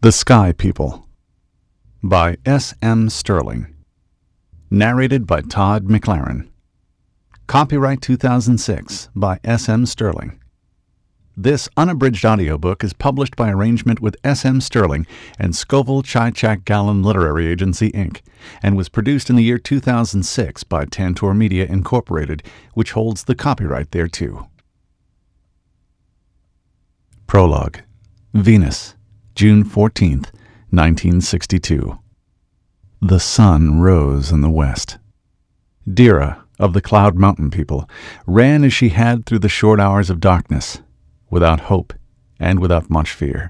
The Sky People by S. M. Stirling. Narrated by Todd, McLaren. Copyright 2006 by S. M. Stirling. This unabridged audiobook is published by arrangement with S. M. Stirling and Scoville Chichak Gallen Literary Agency, Inc., and was produced in the year 2006 by Tantor Media, Incorporated, which holds the copyright thereto. Prologue. Venus, June 14th, 1962. The sun rose in the west. Dira, of the Cloud Mountain people, ran as she had through the short hours of darkness, without hope and without much fear.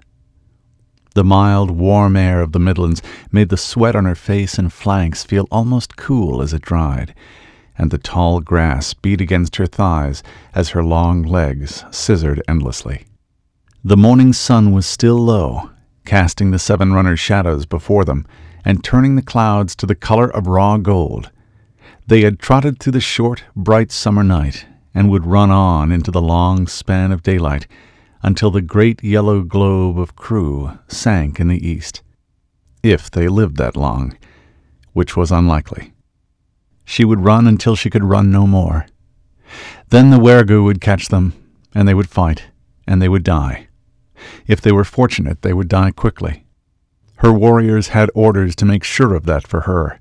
The mild, warm air of the Midlands made the sweat on her face and flanks feel almost cool as it dried, and the tall grass beat against her thighs as her long legs scissored endlessly. The morning sun was still low, casting the seven runners' shadows before them and turning the clouds to the color of raw gold. They had trotted through the short, bright summer night and would run on into the long span of daylight until the great yellow globe of Crewe sank in the east, if they lived that long, which was unlikely. She would run until she could run no more. Then the wergu would catch them, and they would fight, and they would die. If they were fortunate, they would die quickly. Her warriors had orders to make sure of that for her.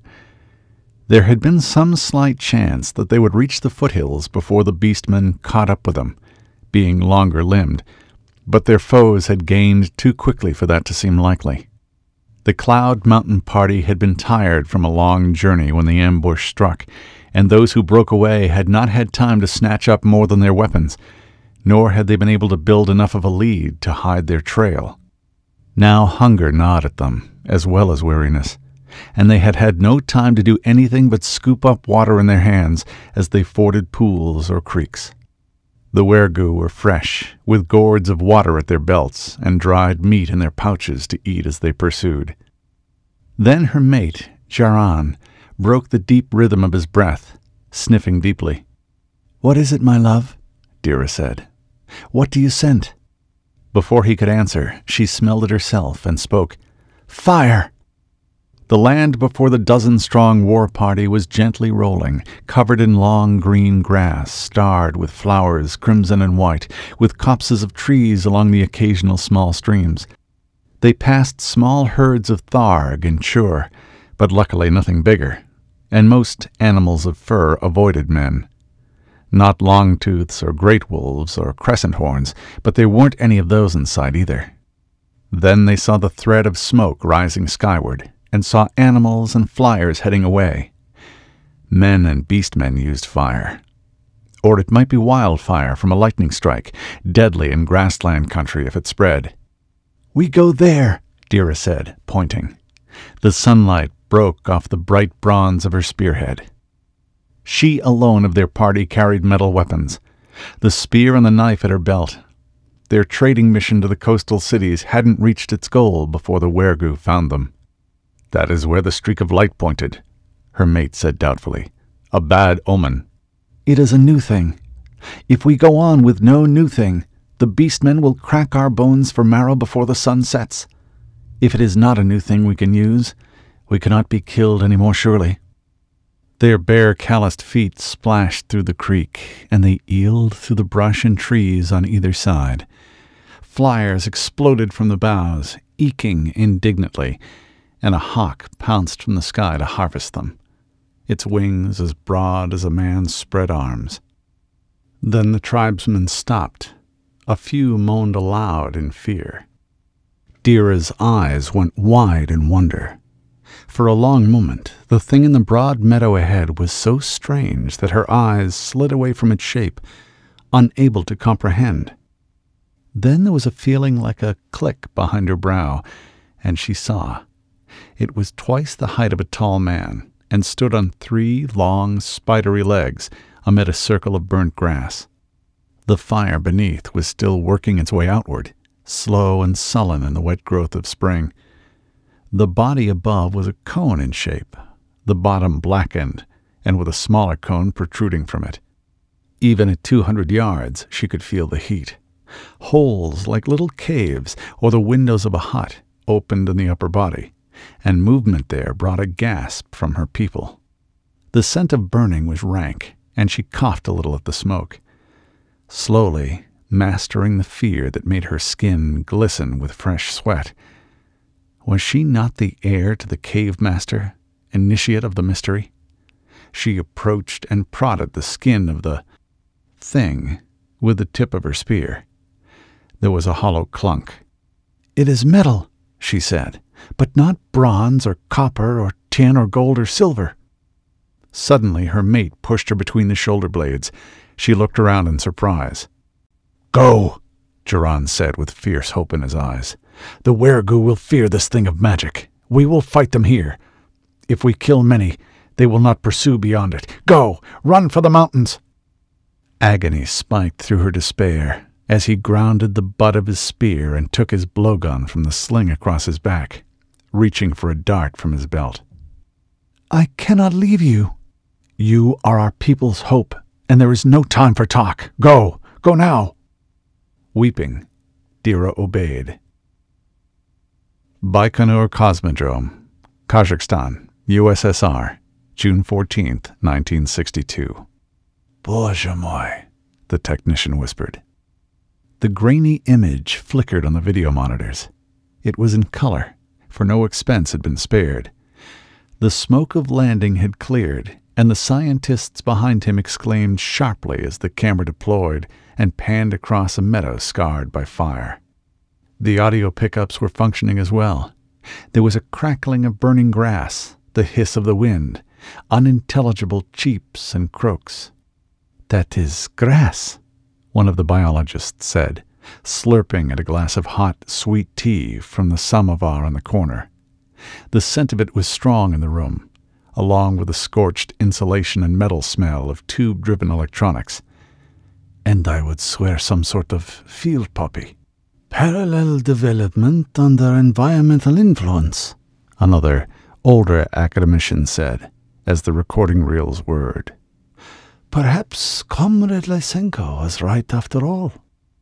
There had been some slight chance that they would reach the foothills before the beastmen caught up with them, being longer-limbed, but their foes had gained too quickly for that to seem likely. The Cloud Mountain party had been tired from a long journey when the ambush struck, and those who broke away had not had time to snatch up more than their weapons, nor had they been able to build enough of a lead to hide their trail. Now hunger gnawed at them, as well as weariness, and they had had no time to do anything but scoop up water in their hands as they forded pools or creeks. The wergu were fresh, with gourds of water at their belts and dried meat in their pouches to eat as they pursued. Then her mate, Jaran, broke the deep rhythm of his breath, sniffing deeply. "What is it, my love?" Dira said. "What do you scent?" Before he could answer, she smelled it herself and spoke. "Fire!" The land before the dozen-strong war party was gently rolling, covered in long green grass, starred with flowers crimson and white, with copses of trees along the occasional small streams. They passed small herds of tharg and chur, but luckily nothing bigger, and most animals of fur avoided men. Not longtooths or great wolves or crescent horns, but there weren't any of those in sight either. Then they saw the thread of smoke rising skyward, and saw animals and flyers heading away. Men and beastmen used fire. Or it might be wildfire from a lightning strike, deadly in grassland country if it spread. "We go there," Dira said, pointing. The sunlight broke off the bright bronze of her spearhead. She alone of their party carried metal weapons, the spear and the knife at her belt. Their trading mission to the coastal cities hadn't reached its goal before the wergu found them. "That is where the streak of light pointed," her mate said doubtfully. "A bad omen." "It is a new thing. If we go on with no new thing, the beastmen will crack our bones for marrow before the sun sets. If it is not a new thing we can use, we cannot be killed any more surely." Their bare, calloused feet splashed through the creek, and they eeled through the brush and trees on either side. Flyers exploded from the boughs, eking indignantly, and a hawk pounced from the sky to harvest them, its wings as broad as a man's spread arms. Then the tribesmen stopped. A few moaned aloud in fear. Dira's eyes went wide in wonder. For a long moment, the thing in the broad meadow ahead was so strange that her eyes slid away from its shape, unable to comprehend. Then there was a feeling like a click behind her brow, and she saw. It was twice the height of a tall man, and stood on 3 long, spidery legs amid a circle of burnt grass. The fire beneath was still working its way outward, slow and sullen in the wet growth of spring. The body above was a cone in shape, the bottom blackened, and with a smaller cone protruding from it. Even at 200 yards she could feel the heat. Holes like little caves or the windows of a hut opened in the upper body, and movement there brought a gasp from her people. The scent of burning was rank, and she coughed a little at the smoke, slowly mastering the fear that made her skin glisten with fresh sweat. Was she not the heir to the cave master, initiate of the mystery? She approached and prodded the skin of the thing with the tip of her spear. There was a hollow clunk. "It is metal," she said, "but not bronze or copper or tin or gold or silver." Suddenly her mate pushed her between the shoulder blades. She looked around in surprise. "Go," Geron said with fierce hope in his eyes. "The weregu will fear this thing of magic. We will fight them here. If we kill many, they will not pursue beyond it. Go! Run for the mountains!" Agony spiked through her despair as he grounded the butt of his spear and took his blowgun from the sling across his back, reaching for a dart from his belt. "I cannot leave you." "You are our people's hope, and there is no time for talk. Go! Go now!" Weeping, Dira obeyed. Baikonur Cosmodrome, Kazakhstan, USSR, June 14th, 1962. "Боже мой," the technician whispered. The grainy image flickered on the video monitors. It was in color, for no expense had been spared. The smoke of landing had cleared, and the scientists behind him exclaimed sharply as the camera deployed and panned across a meadow scarred by fire. The audio pickups were functioning as well. There was a crackling of burning grass, the hiss of the wind, unintelligible cheeps and croaks. "That is grass," one of the biologists said, slurping at a glass of hot, sweet tea from the samovar in the corner. The scent of it was strong in the room, along with the scorched insulation and metal smell of tube-driven electronics. "And I would swear some sort of field poppy." "Parallel development under environmental influence," another, older academician said, as the recording reels whirred. "Perhaps Comrade Lysenko was right after all."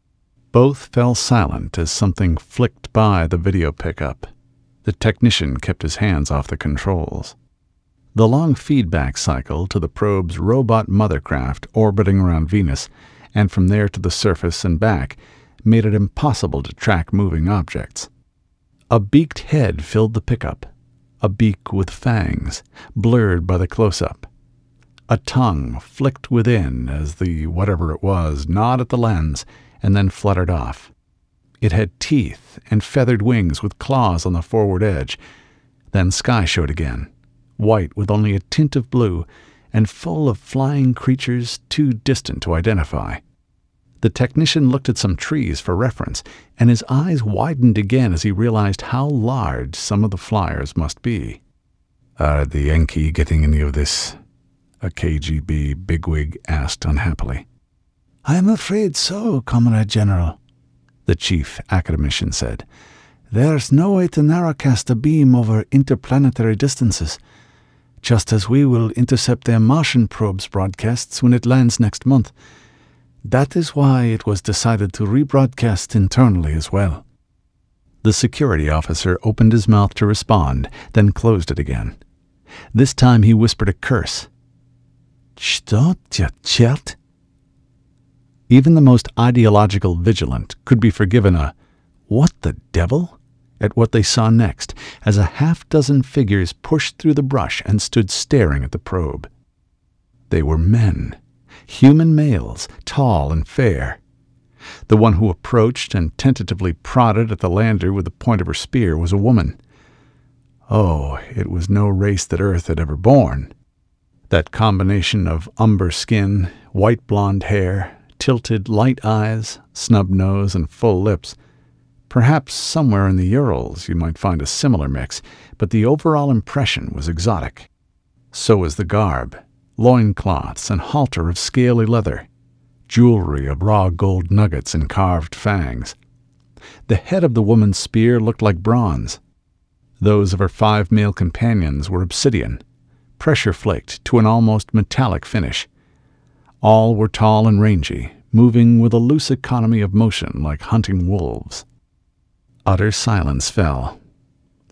Both fell silent as something flicked by the video pickup. The technician kept his hands off the controls. The long feedback cycle to the probe's robot mothercraft orbiting around Venus, and from there to the surface and back, made it impossible to track moving objects. A beaked head filled the pickup, a beak with fangs, blurred by the close-up. A tongue flicked within as the whatever it was gnawed at the lens and then fluttered off. It had teeth and feathered wings with claws on the forward edge. Then sky showed again, white with only a tint of blue and full of flying creatures too distant to identify. The technician looked at some trees for reference, and his eyes widened again as he realized how large some of the flyers must be. "Are the Yankee getting any of this?" a KGB bigwig asked unhappily. "I am afraid so, Comrade General," the chief academician said. "There's no way to narrowcast a beam over interplanetary distances, just as we will intercept their Martian probe's broadcasts when it lands next month. That is why it was decided to rebroadcast internally as well." The security officer opened his mouth to respond, then closed it again. This time he whispered a curse. "Что за черт?" Even the most ideological vigilant could be forgiven a "what the devil?" at what they saw next, as a half-dozen figures pushed through the brush and stood staring at the probe. They were men, human males, tall and fair. The one who approached and tentatively prodded at the lander with the point of her spear was a woman. Oh, it was no race that Earth had ever born. That combination of umber skin, white blonde hair, tilted light eyes, snub nose, and full lips. Perhaps somewhere in the Urals you might find a similar mix, but the overall impression was exotic. So was the garb, loincloths and halter of scaly leather, jewelry of raw gold nuggets and carved fangs. The head of the woman's spear looked like bronze. Those of her 5 male companions were obsidian, pressure-flaked to an almost metallic finish. All were tall and rangy, moving with a loose economy of motion like hunting wolves. Utter silence fell,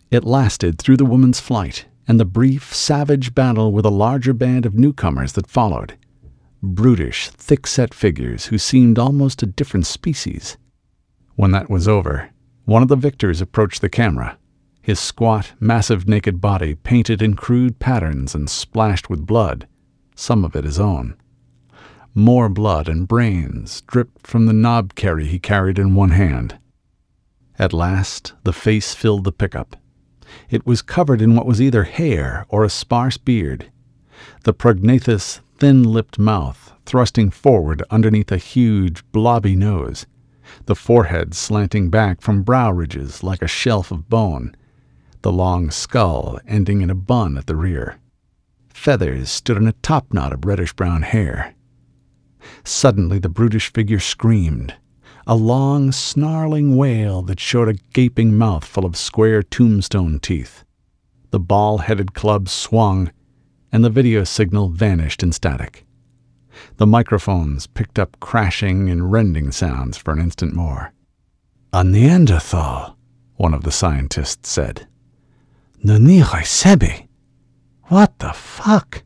It lasted through the woman's flight and the brief, savage battle with a larger band of newcomers that followed. Brutish, thick-set figures who seemed almost a different species. When that was over, one of the victors approached the camera, his squat, massive naked body painted in crude patterns and splashed with blood, some of it his own. More blood and brains dripped from the knob carry he carried in one hand. At last, the face filled the pickup. It was covered in what was either hair or a sparse beard, the prognathous, thin-lipped mouth thrusting forward underneath a huge, blobby nose, the forehead slanting back from brow ridges like a shelf of bone, the long skull ending in a bun at the rear. Feathers stood in a topknot of reddish-brown hair. Suddenly the brutish figure screamed, a long, snarling wail that showed a gaping mouth full of square tombstone teeth. The ball-headed club swung, and the video signal vanished in static. The microphones picked up crashing and rending sounds for an instant more. "A Neanderthal," one of the scientists said. "No nihoi sebi. What the fuck?"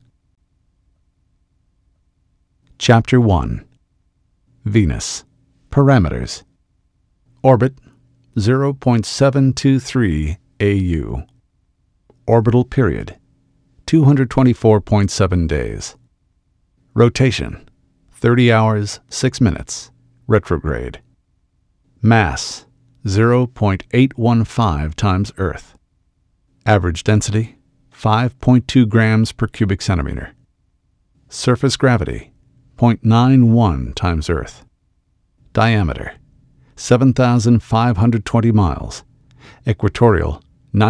Chapter 1. Venus. Parameters. Orbit 0.723 AU. Orbital period 224.7 days. Rotation 30 hours 6 minutes. Retrograde. Mass 0.815 times Earth. Average density 5.2 grams per cubic centimeter. Surface gravity 0.91 times Earth. Diameter 7,520 miles. Equatorial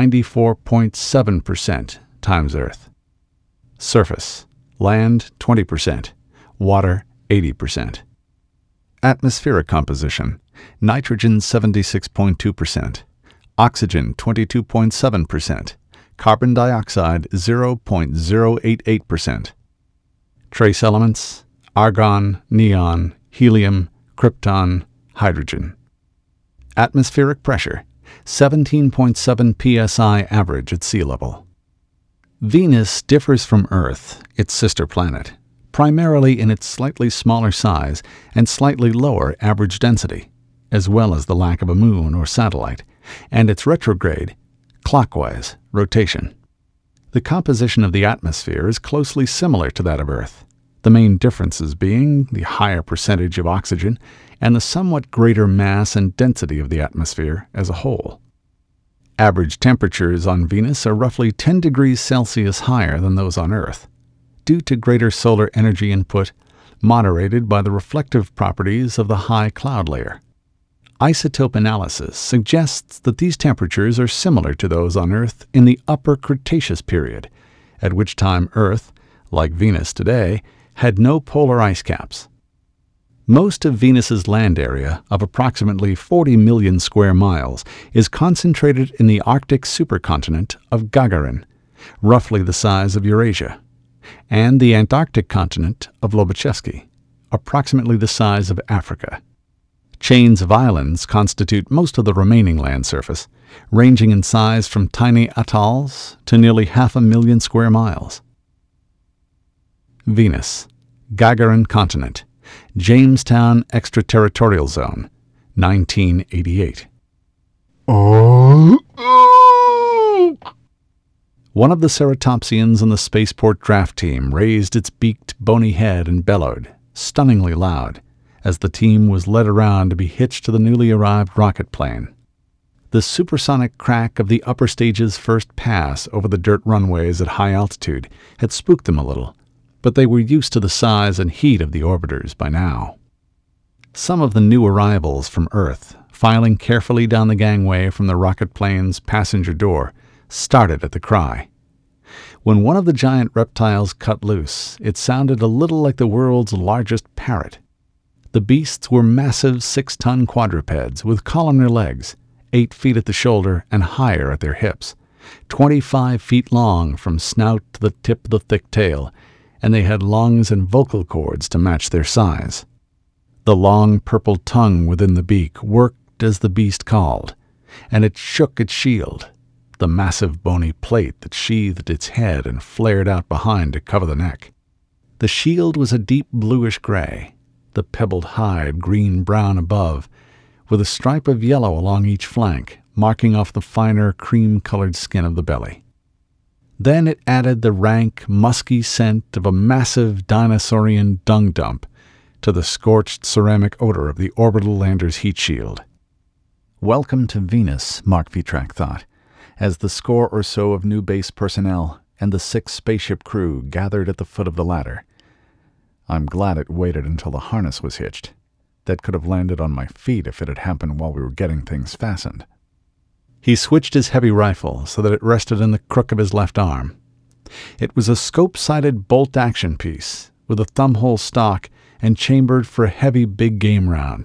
94.7% times Earth. Surface: land 20%, water 80%. Atmospheric composition: nitrogen 76.2%, oxygen 22.7%, carbon dioxide 0.088%. Trace elements: argon, neon, helium, krypton, hydrogen. Atmospheric pressure: 17.7 psi average at sea level. Venus differs from Earth, its sister planet, primarily in its slightly smaller size and slightly lower average density, as well as the lack of a moon or satellite, and its retrograde, clockwise, rotation. The composition of the atmosphere is closely similar to that of Earth, the main differences being the higher percentage of oxygen and the somewhat greater mass and density of the atmosphere as a whole. Average temperatures on Venus are roughly 10 degrees Celsius higher than those on Earth, due to greater solar energy input, moderated by the reflective properties of the high cloud layer. Isotope analysis suggests that these temperatures are similar to those on Earth in the Upper Cretaceous period, at which time Earth, like Venus today, had no polar ice caps. Most of Venus's land area, of approximately 40 million square miles, is concentrated in the Arctic supercontinent of Gagarin, roughly the size of Eurasia, and the Antarctic continent of Lobachevsky, approximately the size of Africa. Chains of islands constitute most of the remaining land surface, ranging in size from tiny atolls to nearly 500,000 square miles. Venus, Gagarin Continent, Jamestown Extraterritorial Zone, 1988. One of the ceratopsians on the spaceport draft team raised its beaked, bony head and bellowed, stunningly loud, as the team was led around to be hitched to the newly arrived rocket plane. The supersonic crack of the upper stage's first pass over the dirt runways at high altitude had spooked them a little, but they were used to the size and heat of the orbiters by now. Some of the new arrivals from Earth, filing carefully down the gangway from the rocket plane's passenger door, started at the cry. When one of the giant reptiles cut loose, it sounded a little like the world's largest parrot. The beasts were massive 6-ton quadrupeds with columnar legs, 8 feet at the shoulder and higher at their hips, 25 feet long from snout to the tip of the thick tail, and they had lungs and vocal cords to match their size. The long purple tongue within the beak worked as the beast called, and it shook its shield, the massive bony plate that sheathed its head and flared out behind to cover the neck. The shield was a deep bluish gray, the pebbled hide green-brown above, with a stripe of yellow along each flank, marking off the finer cream-colored skin of the belly. Then it added the rank, musky scent of a massive dinosaurian dung dump to the scorched ceramic odor of the orbital lander's heat shield. Welcome to Venus, Marc Vitrac thought, as the score or so of new base personnel and the 6 spaceship crew gathered at the foot of the ladder. I'm glad it waited until the harness was hitched. That could have landed on my feet if it had happened while we were getting things fastened. He switched his heavy rifle so that it rested in the crook of his left arm. It was a scope-sighted bolt-action piece with a thumbhole stock and chambered for a heavy big-game round,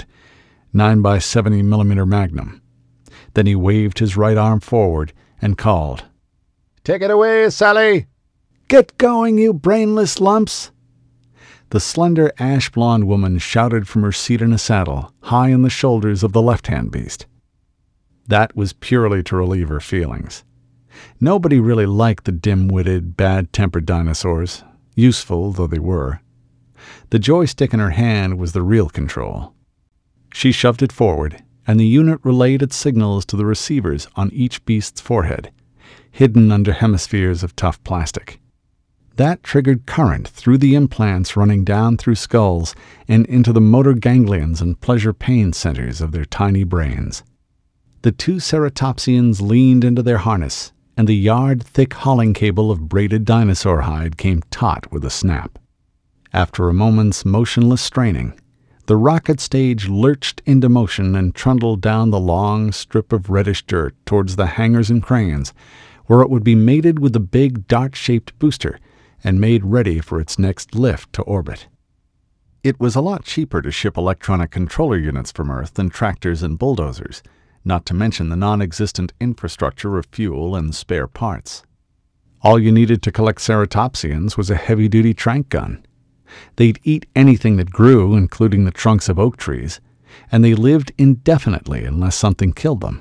9x70mm Magnum. Then he waved his right arm forward and called, "Take it away, Sally!" "Get going, you brainless lumps!" The slender ash-blonde woman shouted from her seat in a saddle, high on the shoulders of the left-hand beast. That was purely to relieve her feelings. Nobody really liked the dim-witted, bad-tempered dinosaurs, useful though they were. The joystick in her hand was the real control. She shoved it forward, and the unit relayed its signals to the receivers on each beast's forehead, hidden under hemispheres of tough plastic. That triggered current through the implants running down through skulls and into the motor ganglions and pleasure pain centers of their tiny brains. The 2 ceratopsians leaned into their harness, and the yard-thick hauling cable of braided dinosaur hide came taut with a snap. After a moment's motionless straining, the rocket stage lurched into motion and trundled down the long strip of reddish dirt towards the hangars and cranes, where it would be mated with the big dart-shaped booster and made ready for its next lift to orbit. It was a lot cheaper to ship electronic controller units from Earth than tractors and bulldozers, not to mention the non-existent infrastructure of fuel and spare parts. All you needed to collect ceratopsians was a heavy-duty trank gun. They'd eat anything that grew, including the trunks of oak trees, and they lived indefinitely unless something killed them.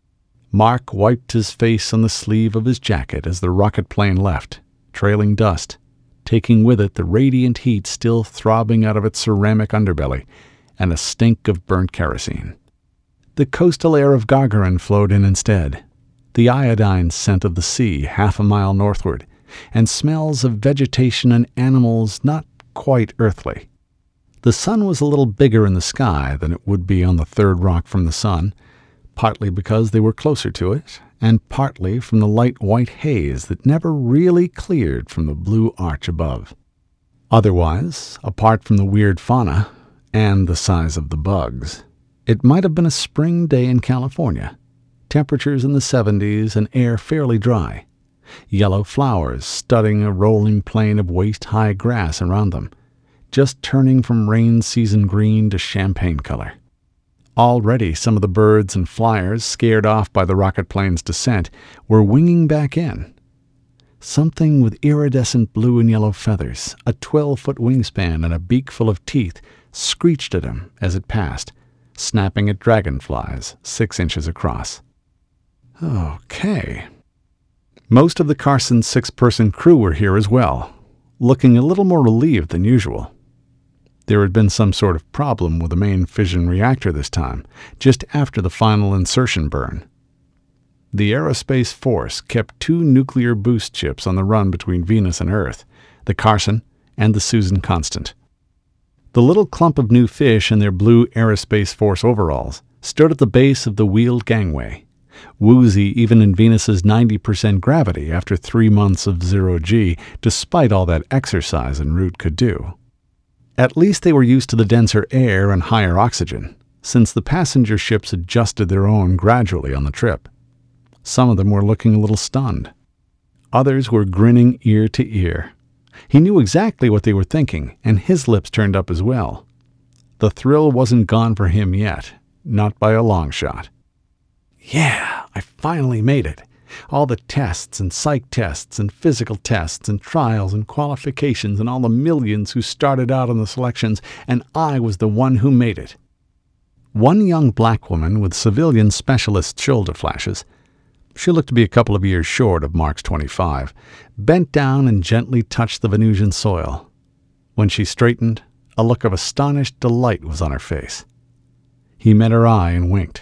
Marc wiped his face on the sleeve of his jacket as the rocket plane left, trailing dust, taking with it the radiant heat still throbbing out of its ceramic underbelly and a stink of burnt kerosene. The coastal air of Gargarin flowed in instead, the iodine scent of the sea half a mile northward, and smells of vegetation and animals not quite earthly. The sun was a little bigger in the sky than it would be on the third rock from the sun, partly because they were closer to it, and partly from the light white haze that never really cleared from the blue arch above. Otherwise, apart from the weird fauna and the size of the bugs, it might have been a spring day in California, temperatures in the 70s and air fairly dry, yellow flowers studding a rolling plain of waist-high grass around them, just turning from rain-season green to champagne color. Already some of the birds and flyers, scared off by the rocket plane's descent, were winging back in. Something with iridescent blue and yellow feathers, a 12-foot wingspan, and a beak full of teeth screeched at him as it passed, snapping at dragonflies 6 inches across. Okay. Most of the Carson 6-person crew were here as well, looking a little more relieved than usual. There had been some sort of problem with the main fission reactor this time, just after the final insertion burn. The Aerospace Force kept 2 nuclear boost ships on the run between Venus and Earth, the Carson and the Susan Constant. The little clump of new fish in their blue Aerospace Force overalls stood at the base of the wheeled gangway, woozy even in Venus's 90% gravity after 3 months of 0G, despite all that exercise en route could do. At least they were used to the denser air and higher oxygen, since the passenger ships adjusted their own gradually on the trip. Some of them were looking a little stunned. Others were grinning ear to ear. He knew exactly what they were thinking, and his lips turned up as well. The thrill wasn't gone for him yet, not by a long shot. Yeah, I finally made it. All the tests and psych tests and physical tests and trials and qualifications and all the millions who started out on the selections, and I was the one who made it. One young black woman with civilian specialist shoulder flashes, She looked to be a couple of years short of Mark's 25, bent down and gently touched the Venusian soil. When she straightened, a look of astonished delight was on her face. He met her eye and winked.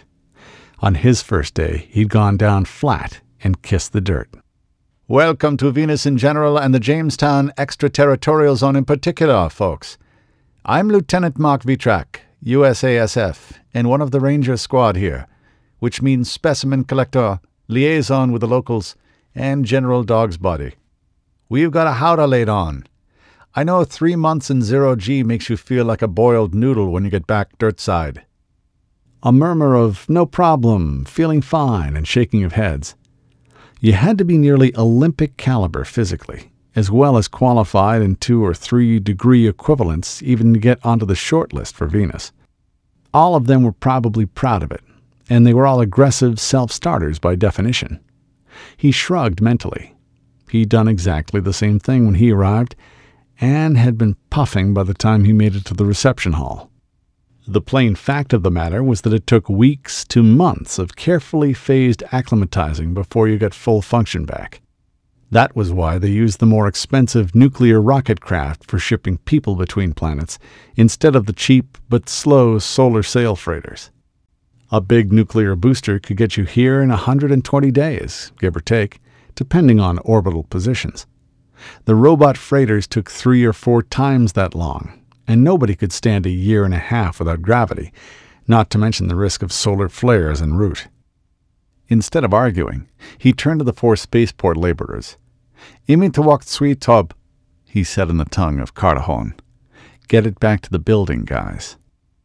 On his first day, he'd gone down flat and kissed the dirt. Welcome to Venus in general and the Jamestown extraterritorial zone in particular, folks. I'm Lieutenant Marc Vitrac, USASF, and one of the Ranger squad here, which means specimen collector, liaison with the locals, and general dog's body. We've got a howdah laid on. I know 3 months in 0G makes you feel like a boiled noodle when you get back dirt side. A murmur of no problem, feeling fine, and shaking of heads. You had to be nearly Olympic caliber physically, as well as qualified in 2 or 3 degree equivalents even to get onto the short list for Venus. All of them were probably proud of it, and they were all aggressive self-starters by definition. He shrugged mentally. He'd done exactly the same thing when he arrived, and had been puffing by the time he made it to the reception hall. The plain fact of the matter was that it took weeks to months of carefully phased acclimatizing before you got full function back. That was why they used the more expensive nuclear rocket craft for shipping people between planets instead of the cheap but slow solar sail freighters. A big nuclear booster could get you here in 120 days, give or take, depending on orbital positions. The robot freighters took 3 or 4 times that long, and nobody could stand a year and a half without gravity, not to mention the risk of solar flares en route. Instead of arguing, he turned to the 4 spaceport laborers. "Imitawak tsui tob," he said in the tongue of Kartahown. "Get it back to the building, guys."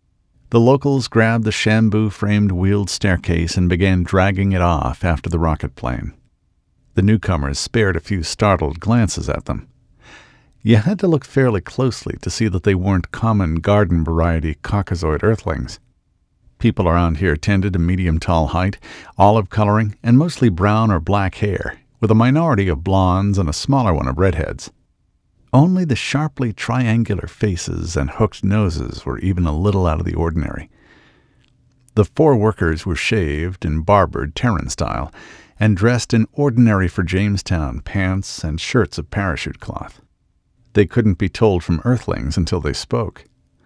The locals grabbed the bamboo-framed wheeled staircase and began dragging it off after the rocket plane. The newcomers spared a few startled glances at them. You had to look fairly closely to see that they weren't common garden-variety Caucasoid earthlings. People around here tended to medium-tall height, olive coloring, and mostly brown or black hair, with a minority of blondes and a smaller one of redheads. Only the sharply triangular faces and hooked noses were even a little out of the ordinary. The 4 workers were shaved and barbered Terran style, and dressed in ordinary for Jamestown pants and shirts of parachute cloth. They couldn't be told from earthlings until they spoke.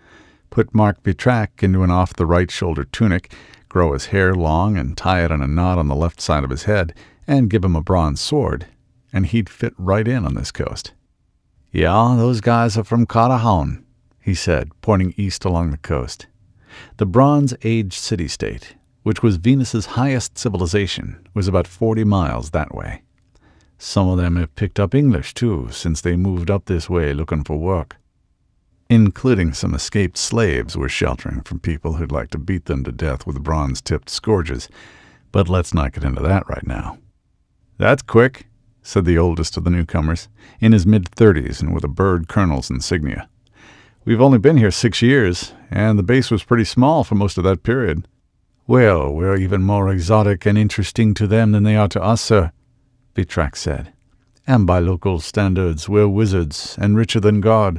Put Marc Vitrac into an off-the-right-shoulder tunic, grow his hair long and tie it in a knot on the left side of his head, and give him a bronze sword, and he'd fit right in on this coast. "Yeah, those guys are from Kartahown," he said, pointing east along the coast. The Bronze-Age city-state, which was Venus's highest civilization, was about 40 miles that way. Some of them have picked up English, too, since they moved up this way looking for work. Including some escaped slaves were sheltering from people who'd like to beat them to death with bronze-tipped scourges, but let's not get into that right now. "That's quick," said the oldest of the newcomers, in his mid-30s and with a bird colonel's insignia. "We've only been here 6 years, and the base was pretty small for most of that period." "Well, we're even more exotic and interesting to them than they are to us, sir," Vitrac said. "And by local standards, we're wizards and richer than God.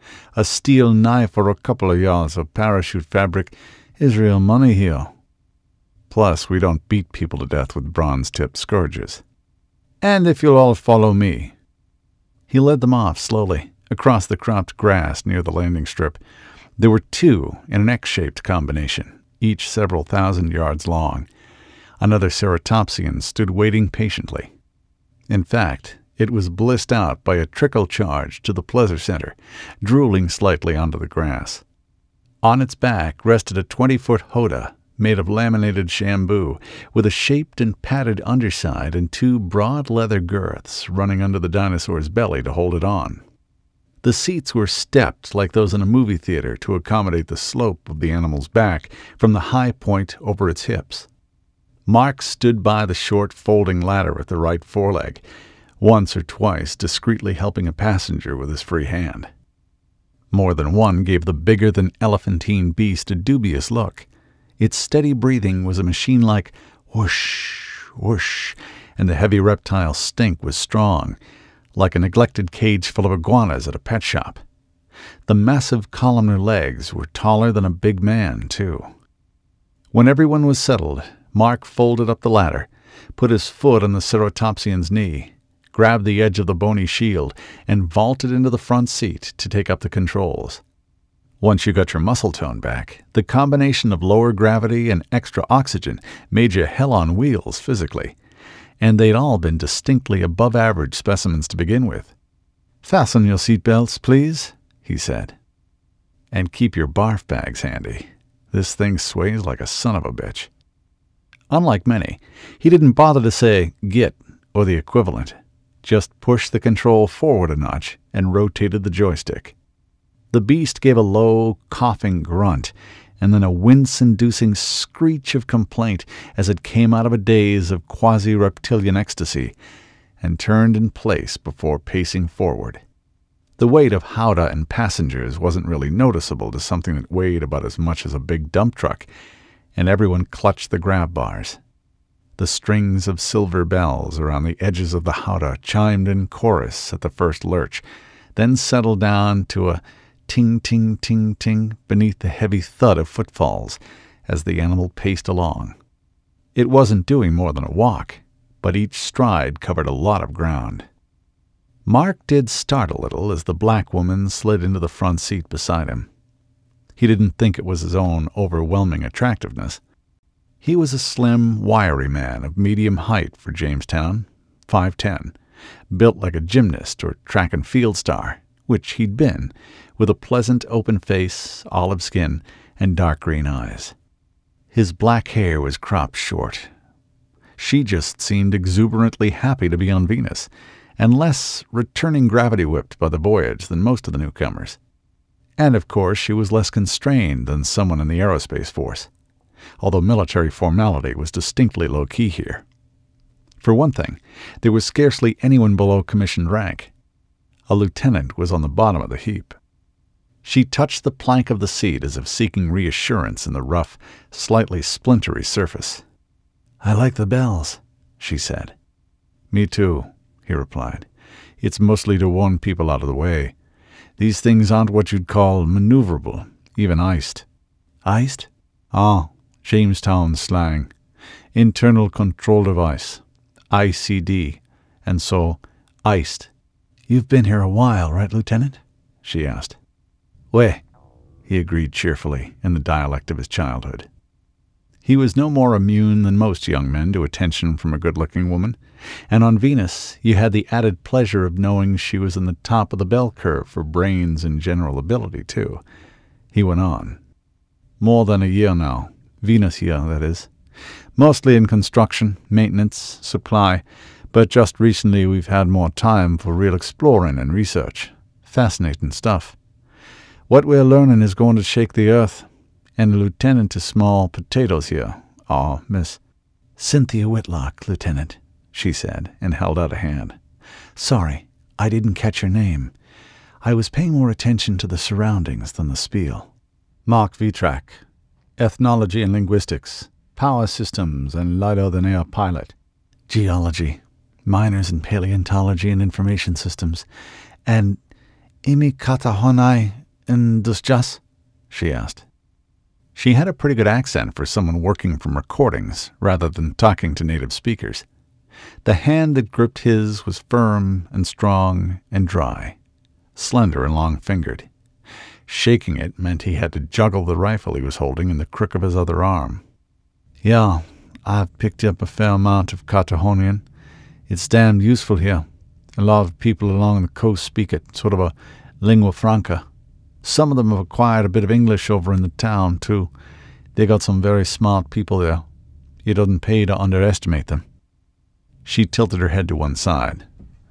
A steel knife or a couple of yards of parachute fabric is real money here. Plus, we don't beat people to death with bronze-tipped scourges. And if you'll all follow me." He led them off slowly, across the cropped grass near the landing strip. There were 2 in an X-shaped combination, each several thousand yards long. Another ceratopsian stood waiting patiently. In fact, it was blissed out by a trickle charge to the pleasure center, drooling slightly onto the grass. On its back rested a 20-foot howdah made of laminated bamboo, with a shaped and padded underside and 2 broad leather girths running under the dinosaur's belly to hold it on. The seats were stepped like those in a movie theater to accommodate the slope of the animal's back from the high point over its hips. Mark stood by the short folding ladder at the right foreleg, once or twice discreetly helping a passenger with his free hand. More than one gave the bigger-than-elephantine beast a dubious look. Its steady breathing was a machine-like whoosh, whoosh, and the heavy reptile stink was strong, like a neglected cage full of iguanas at a pet shop. The massive columnar legs were taller than a big man, too. When everyone was settled, Mark folded up the ladder, put his foot on the ceratopsian's knee, grabbed the edge of the bony shield, and vaulted into the front seat to take up the controls. Once you got your muscle tone back, the combination of lower gravity and extra oxygen made you hell on wheels physically, and they'd all been distinctly above-average specimens to begin with. "Fasten your seatbelts, please," he said. "And keep your barf bags handy. This thing sways like a son of a bitch." Unlike many, he didn't bother to say "git" or the equivalent, just pushed the control forward a notch and rotated the joystick. The beast gave a low, coughing grunt, and then a wince-inducing screech of complaint as it came out of a daze of quasi-reptilian ecstasy and turned in place before pacing forward. The weight of howdah and passengers wasn't really noticeable to something that weighed about as much as a big dump truck, and everyone clutched the grab bars. The strings of silver bells around the edges of the howdah chimed in chorus at the first lurch, then settled down to a ting, ting, ting, ting beneath the heavy thud of footfalls as the animal paced along. It wasn't doing more than a walk, but each stride covered a lot of ground. Mark did start a little as the black woman slid into the front seat beside him. He didn't think it was his own overwhelming attractiveness. He was a slim, wiry man of medium height for Jamestown, 5'10", built like a gymnast or track and field star, which he'd been, with a pleasant open face, olive skin, and dark green eyes. His black hair was cropped short. She just seemed exuberantly happy to be on Venus, and less returning gravity-whipped by the voyage than most of the newcomers. And of course she was less constrained than someone in the aerospace force, although military formality was distinctly low-key here. For one thing, there was scarcely anyone below commissioned rank. A lieutenant was on the bottom of the heap. She touched the plank of the seat as if seeking reassurance in the rough, slightly splintery surface. "I like the bells," she said. "Me too," he replied. "It's mostly to warn people out of the way. These things aren't what you'd call maneuverable, even iced." "Iced?" "Ah, Jamestown slang. Internal Control Device, ICD, and so iced." "You've been here a while, right, Lieutenant?" she asked. "Ouais," he agreed cheerfully in the dialect of his childhood. He was no more immune than most young men to attention from a good-looking woman, and on Venus you had the added pleasure of knowing she was in the top of the bell curve for brains and general ability, too. He went on. "More than a year now. Venus year, that is. Mostly in construction, maintenance, supply, but just recently we've had more time for real exploring and research. Fascinating stuff. What we're learning is going to shake the earth, and the lieutenant is small potatoes here. Oh, Miss Cynthia Whitlock, Lieutenant," she said, and held out a hand. "Sorry, I didn't catch your name. I was paying more attention to the surroundings than the spiel." Marc Vitrac, Ethnology and Linguistics, Power Systems and Lighter-than-Air Pilot. Geology, minors in paleontology and information systems, and imi Kartahown in dus jas? She asked. She had a pretty good accent for someone working from recordings rather than talking to native speakers. The hand that gripped his was firm and strong and dry, slender and long-fingered. Shaking it meant he had to juggle the rifle he was holding in the crook of his other arm. "Yeah, I've picked up a fair amount of Kartahownian. It's damned useful here. A lot of people along the coast speak it, sort of a lingua franca. Some of them have acquired a bit of English over in the town, too. They got some very smart people there. It doesn't pay to underestimate them." She tilted her head to one side.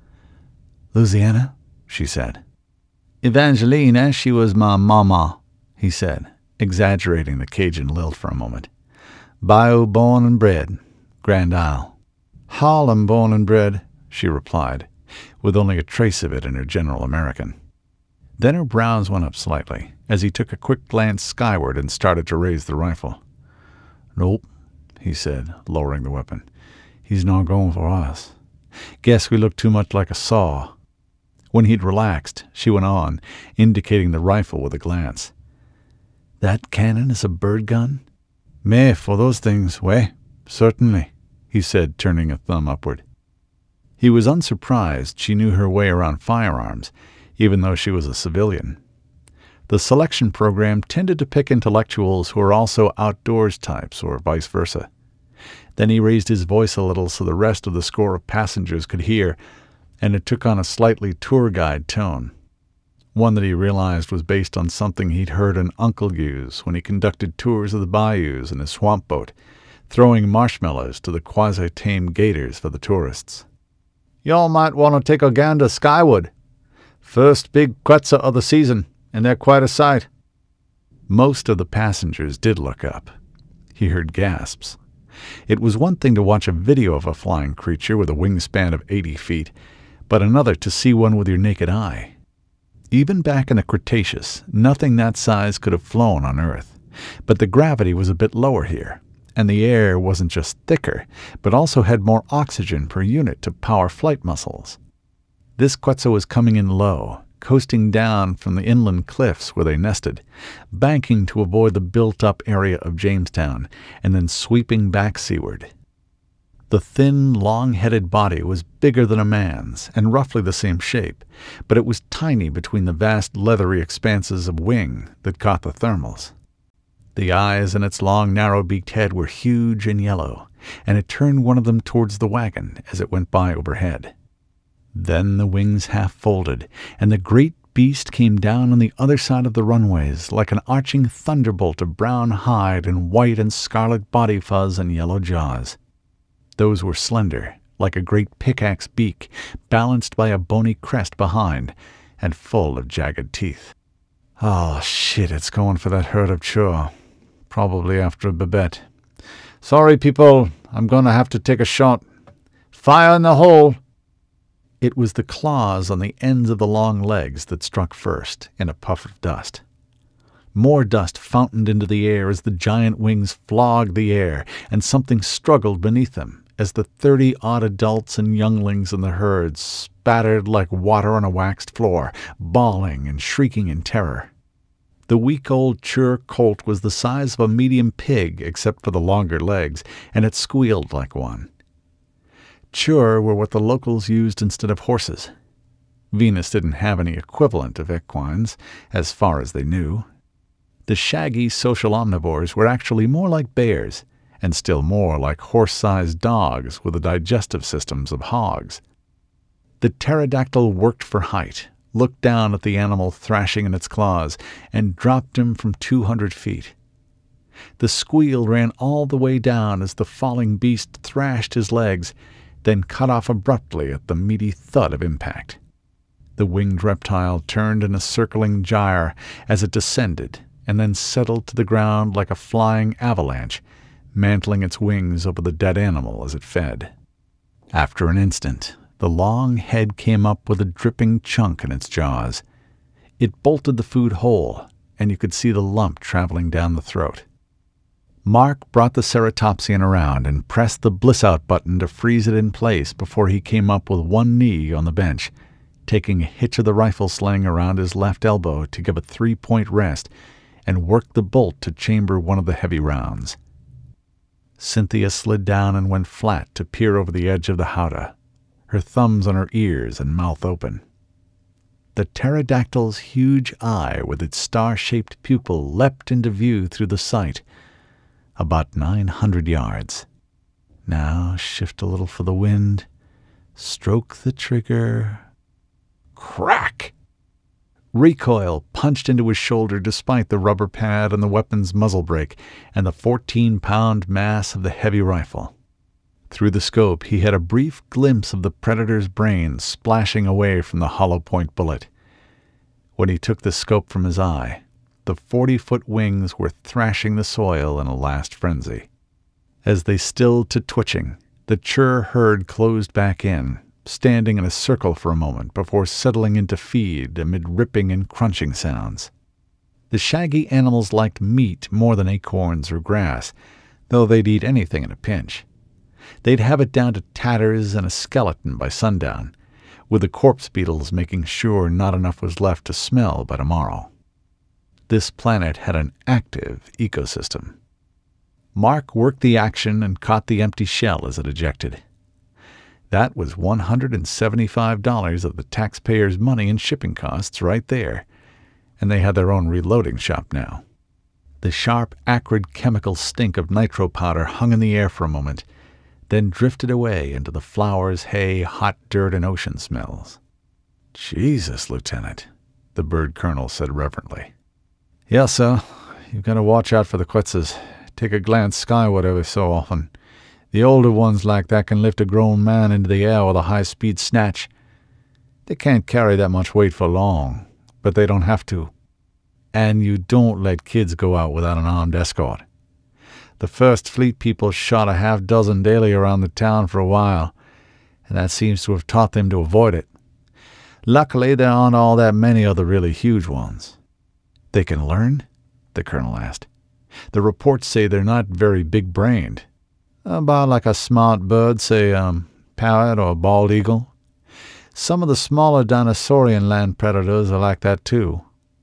"Louisiana?" she said. "Evangeline, she was my mama," he said, exaggerating the Cajun lilt for a moment. "Bayou born and bred, Grand Isle." "Harlem born and bred," she replied, with only a trace of it in her general American. Then her brows went up slightly, as he took a quick glance skyward and started to raise the rifle. "Nope," he said, lowering the weapon. "He's not going for us. Guess we look too much like a saw." When he'd relaxed, she went on, indicating the rifle with a glance. "That cannon is a bird gun?" "Mais, for those things, ouais, certainly," he said, turning a thumb upward. He was unsurprised she knew her way around firearms, even though she was a civilian. The selection program tended to pick intellectuals who were also outdoors types, or vice versa. Then he raised his voice a little so the rest of the score of passengers could hear, and it took on a slightly tour guide tone, one that he realized was based on something he'd heard an uncle use when he conducted tours of the bayous in his swamp boat, throwing marshmallows to the quasi-tame gators for the tourists. "Y'all might want to take a gander skyward. First big quetzal of the season, and they're quite a sight." Most of the passengers did look up. He heard gasps. It was one thing to watch a video of a flying creature with a wingspan of 80 feet, but another to see one with your naked eye. Even back in the Cretaceous, nothing that size could have flown on Earth, but the gravity was a bit lower here, and the air wasn't just thicker, but also had more oxygen per unit to power flight muscles. This quetzal was coming in low, coasting down from the inland cliffs where they nested, banking to avoid the built-up area of Jamestown, and then sweeping back seaward. The thin, long-headed body was bigger than a man's and roughly the same shape, but it was tiny between the vast leathery expanses of wing that caught the thermals. The eyes in its long, narrow-beaked head were huge and yellow, and it turned one of them towards the wagon as it went by overhead. Then the wings half folded, and the great beast came down on the other side of the runways like an arching thunderbolt of brown hide and white and scarlet body fuzz and yellow jaws. Those were slender, like a great pickaxe beak, balanced by a bony crest behind, and full of jagged teeth. "Oh, shit, it's going for that herd of chur. Probably after a bebet. Sorry, people, I'm going to have to take a shot. Fire in the hole!" It was the claws on the ends of the long legs that struck first, in a puff of dust. More dust fountained into the air as the giant wings flogged the air, and something struggled beneath them as the 30-odd adults and younglings in the herd spattered like water on a waxed floor, bawling and shrieking in terror. The week-old chur colt was the size of a medium pig except for the longer legs, and it squealed like one. Chur were what the locals used instead of horses. Venus didn't have any equivalent of equines, as far as they knew. The shaggy social omnivores were actually more like bears, and still more like horse-sized dogs with the digestive systems of hogs. The pterodactyl worked for height, looked down at the animal thrashing in its claws, and dropped him from 200 feet. The squeal ran all the way down as the falling beast thrashed his legs, then cut off abruptly at the meaty thud of impact. The winged reptile turned in a circling gyre as it descended, and then settled to the ground like a flying avalanche, mantling its wings over the dead animal as it fed. After an instant, the long head came up with a dripping chunk in its jaws. It bolted the food whole, and you could see the lump traveling down the throat. Marc brought the ceratopsian around and pressed the bliss-out button to freeze it in place before he came up with one knee on the bench, taking a hitch of the rifle sling around his left elbow to give a 3-point rest, and worked the bolt to chamber one of the heavy rounds. Cynthia slid down and went flat to peer over the edge of the howdah, her thumbs on her ears and mouth open. The pterodactyl's huge eye with its star-shaped pupil leapt into view through the sight, about 900 yards. Now shift a little for the wind, stroke the trigger. Crack! Recoil punched into his shoulder despite the rubber pad and the weapon's muzzle brake and the 14-pound mass of the heavy rifle. Through the scope he had a brief glimpse of the predator's brain splashing away from the hollow-point bullet. When he took the scope from his eye, the 40-foot wings were thrashing the soil in a last frenzy. As they stilled to twitching, the chur herd closed back in, standing in a circle for a moment before settling into feed amid ripping and crunching sounds. The shaggy animals liked meat more than acorns or grass, though they'd eat anything in a pinch. They'd have it down to tatters and a skeleton by sundown, with the corpse beetles making sure not enough was left to smell by tomorrow. This planet had an active ecosystem. Mark worked the action and caught the empty shell as it ejected. That was $175 of the taxpayers' money in shipping costs right there, and they had their own reloading shop now. The sharp, acrid chemical stink of nitro powder hung in the air for a moment, then drifted away into the flowers, hay, hot dirt, and ocean smells. "Jesus, Lieutenant," the bird colonel said reverently. "Yes, sir. You've got to watch out for the Quetzes. Take a glance skyward every so often. The older ones like that can lift a grown man into the air with a high-speed snatch. They can't carry that much weight for long, but they don't have to. And you don't let kids go out without an armed escort. The First Fleet people shot a half-dozen daily around the town for a while, and that seems to have taught them to avoid it. Luckily, there aren't all that many of the really huge ones." "They can learn?" the colonel asked. "The reports say they're not very big-brained." "About like a smart bird, say parrot or bald eagle. Some of the smaller dinosaurian land predators are like that too.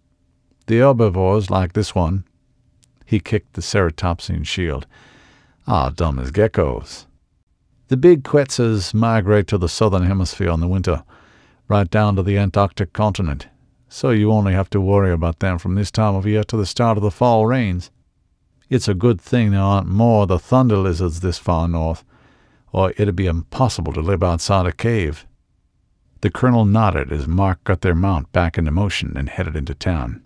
The herbivores, like this one," he kicked the ceratopsian shield, "are dumb as geckos. The big Quetzes migrate to the southern hemisphere in the winter, right down to the Antarctic continent, so you only have to worry about them from this time of year to the start of the fall rains. It's a good thing there aren't more of the thunder lizards this far north, or it'd be impossible to live outside a cave." The colonel nodded as Mark got their mount back into motion and headed into town.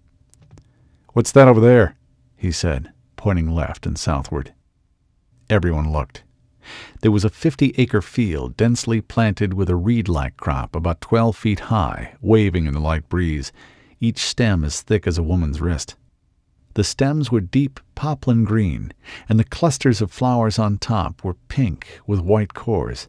"What's that over there?" he said, pointing left and southward. Everyone looked. There was a 50-acre field densely planted with a reed-like crop about 12 feet high, waving in the light breeze, each stem as thick as a woman's wrist. The stems were deep poplin green, and the clusters of flowers on top were pink with white cores.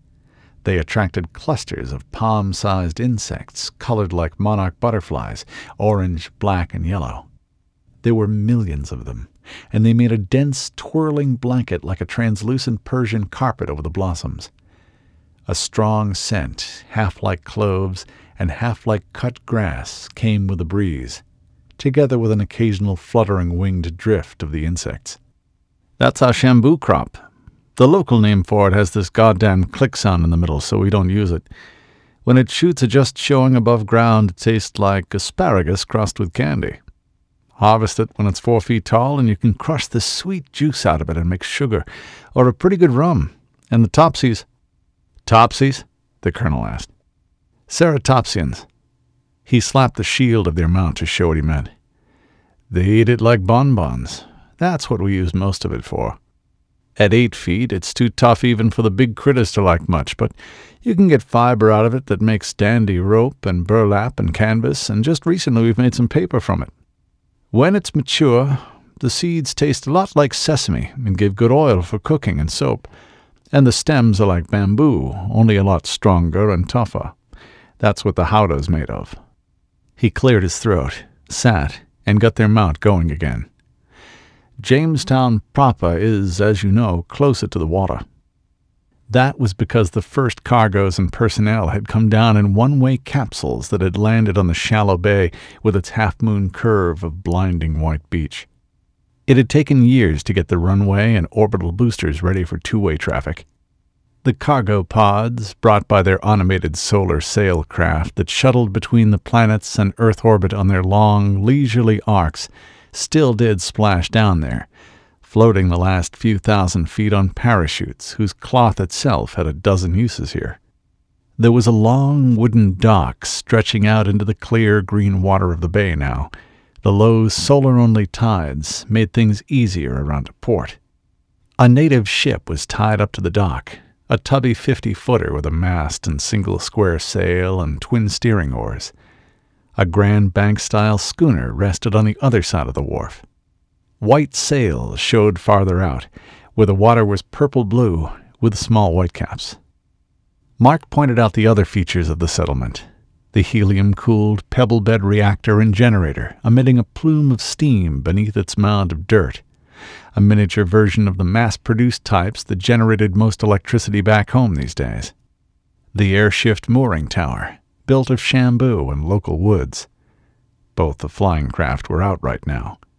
They attracted clusters of palm-sized insects colored like monarch butterflies, orange, black, and yellow. There were millions of them, and they made a dense, twirling blanket like a translucent Persian carpet over the blossoms. A strong scent, half like cloves and half like cut grass, came with the breeze, together with an occasional fluttering winged drift of the insects. "That's our shamboo crop. The local name for it has this goddamn click sound in the middle, so we don't use it. When its shoots are just showing above ground, it tastes like asparagus crossed with candy. Harvest it when it's 4 feet tall, and you can crush the sweet juice out of it and make sugar, or a pretty good rum. And the topsies—" "Topsies?" the colonel asked. "Ceratopsians." He slapped the shield of their mount to show what he meant. "They eat it like bonbons. That's what we use most of it for. At 8 feet, it's too tough even for the big critters to like much, but you can get fiber out of it that makes dandy rope and burlap and canvas, and just recently we've made some paper from it. When it's mature, the seeds taste a lot like sesame and give good oil for cooking and soap, and the stems are like bamboo, only a lot stronger and tougher. That's what the howdah's made of." He cleared his throat, sat, and got their mount going again. "Jamestown proper is, as you know, closer to the water. That was because the first cargoes and personnel had come down in one-way capsules that had landed on the shallow bay with its half-moon curve of blinding white beach. It had taken years to get the runway and orbital boosters ready for two-way traffic. The cargo pods, brought by their automated solar sail craft that shuttled between the planets and Earth orbit on their long, leisurely arcs, still did splash down there, floating the last few thousand feet on parachutes whose cloth itself had a dozen uses here. There was a long wooden dock stretching out into the clear green water of the bay now. The low solar-only tides made things easier around a port. A native ship was tied up to the dock, a tubby 50-footer with a mast and single square sail and twin steering oars. A Grand Bank-style schooner rested on the other side of the wharf. White sails showed farther out, where the water was purple-blue with small whitecaps. Mark pointed out the other features of the settlement. The helium-cooled pebble-bed reactor and generator emitting a plume of steam beneath its mound of dirt. A miniature version of the mass-produced types that generated most electricity back home these days. The airshift mooring tower, built of shamboo and local woods. Both the flying craft were out right now,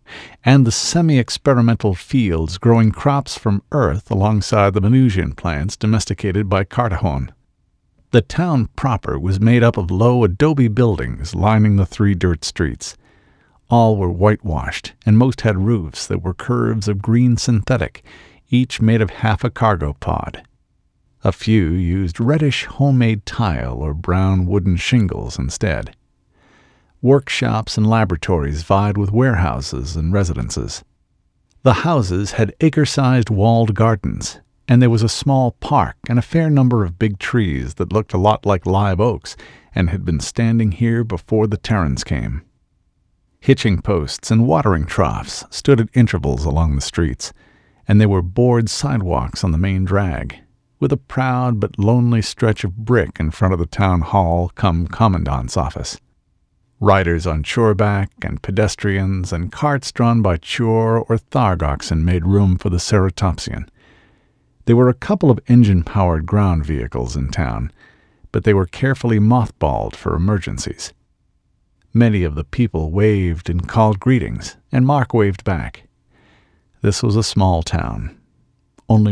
and the semi-experimental fields growing crops from earth alongside the Venusian plants domesticated by Kartahown. The town proper was made up of low adobe buildings lining the 3 dirt streets. All were whitewashed, and most had roofs that were curves of green synthetic, each made of half a cargo pod. A few used reddish homemade tile or brown wooden shingles instead. Workshops and laboratories vied with warehouses and residences. The houses had acre-sized walled gardens, and there was a small park and a fair number of big trees that looked a lot like live oaks and had been standing here before the Terrans came. Hitching posts and watering troughs stood at intervals along the streets, and there were board sidewalks on the main drag, with a proud but lonely stretch of brick in front of the town hall cum commandant's office. Riders on choreback and pedestrians and carts drawn by chore or tharg oxen made room for the ceratopsian. There were a couple of engine-powered ground vehicles in town, but they were carefully mothballed for emergencies. Many of the people waved and called greetings, and Mark waved back. This was a small town. Only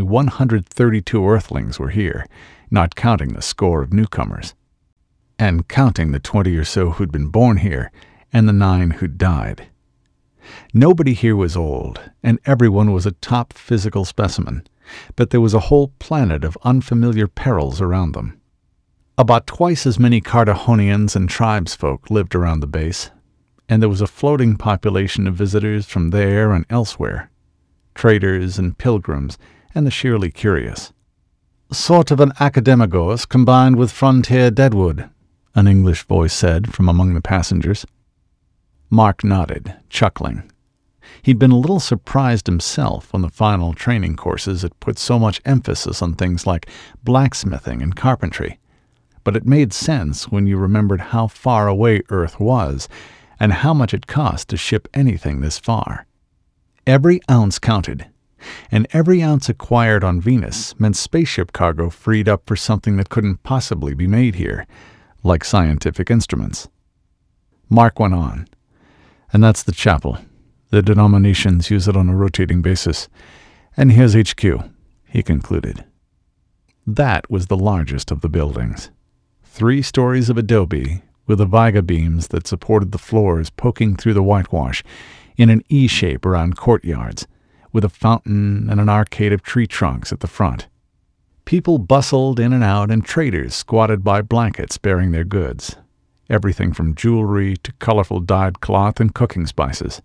132 Earthlings were here, not counting the score of newcomers, and counting the 20 or so who'd been born here and the 9 who'd died. Nobody here was old, and everyone was a top physical specimen, but there was a whole planet of unfamiliar perils around them. About twice as many Kartahonians and tribesfolk lived around the base, and there was a floating population of visitors from there and elsewhere, traders and pilgrims and the sheerly curious. Sort of an academagos combined with frontier deadwood, an English voice said from among the passengers. Mark nodded, chuckling. He'd been a little surprised himself when the final training courses had put so much emphasis on things like blacksmithing and carpentry, but it made sense when you remembered how far away Earth was and how much it cost to ship anything this far. Every ounce counted, and every ounce acquired on Venus meant spaceship cargo freed up for something that couldn't possibly be made here, like scientific instruments. Mark went on. And that's the chapel. The denominations use it on a rotating basis. And here's HQ, he concluded. That was the largest of the buildings. 3 stories of adobe, with the viga beams that supported the floors poking through the whitewash in an E shape around courtyards, with a fountain and an arcade of tree trunks at the front. People bustled in and out, and traders squatted by blankets bearing their goods, everything from jewelry to colorful dyed cloth and cooking spices.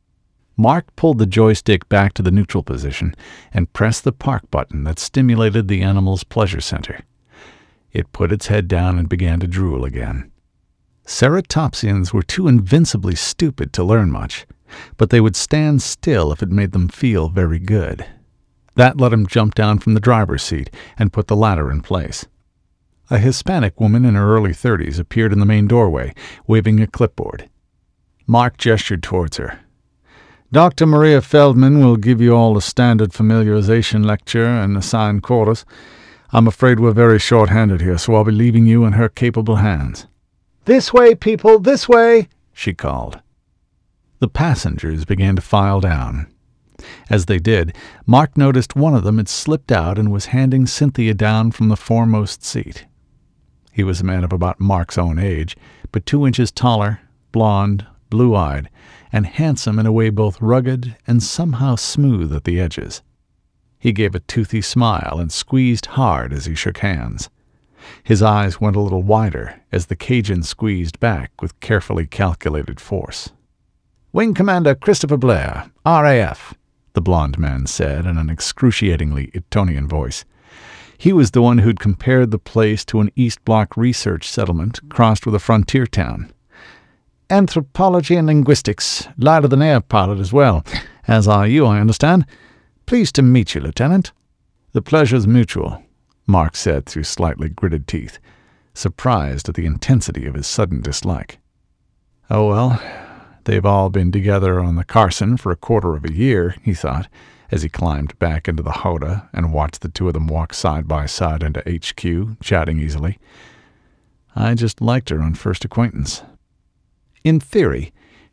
Mark pulled the joystick back to the neutral position and pressed the park button that stimulated the animal's pleasure center. It put its head down and began to drool again. Ceratopsians were too invincibly stupid to learn much, but they would stand still if it made them feel very good. That let him jump down from the driver's seat and put the ladder in place. A Hispanic woman in her early 30s appeared in the main doorway, waving a clipboard. Mark gestured towards her. Dr. Maria Feldman will give you all a standard familiarization lecture and assign quarters. I'm afraid we're very short-handed here, so I'll be leaving you in her capable hands. This way, people, this way, she called. The passengers began to file down. As they did, Mark noticed one of them had slipped out and was handing Cynthia down from the foremost seat. He was a man of about Mark's own age, but 2 inches taller, blond, blue-eyed, and handsome in a way both rugged and somehow smooth at the edges. He gave a toothy smile and squeezed hard as he shook hands. His eyes went a little wider as the Cajun squeezed back with carefully calculated force. Wing Commander Christopher Blair, RAF, the blond man said in an excruciatingly Etonian voice. He was the one who'd compared the place to an EastBloc research settlement crossed with a frontier town. Anthropology and linguistics, lighter than air pilot as well, as are you, I understand. Pleased to meet you, Lieutenant. The pleasure's mutual, Mark said through slightly gritted teeth, surprised at the intensity of his sudden dislike. Oh, well, they've all been together on the Carson for a quarter of a year, he thought, as he climbed back into the Hoda and watched the 2 of them walk side by side into HQ, chatting easily. I just liked her on first acquaintance. In theory,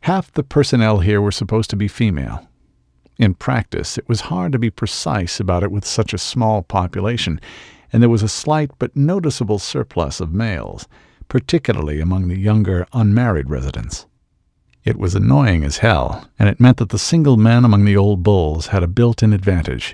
Half the personnel here were supposed to be female. In practice, it was hard to be precise about it with such a small population, and there was a slight but noticeable surplus of males, particularly among the younger, unmarried residents. It was annoying as hell, and it meant that the single men among the old bulls had a built-in advantage.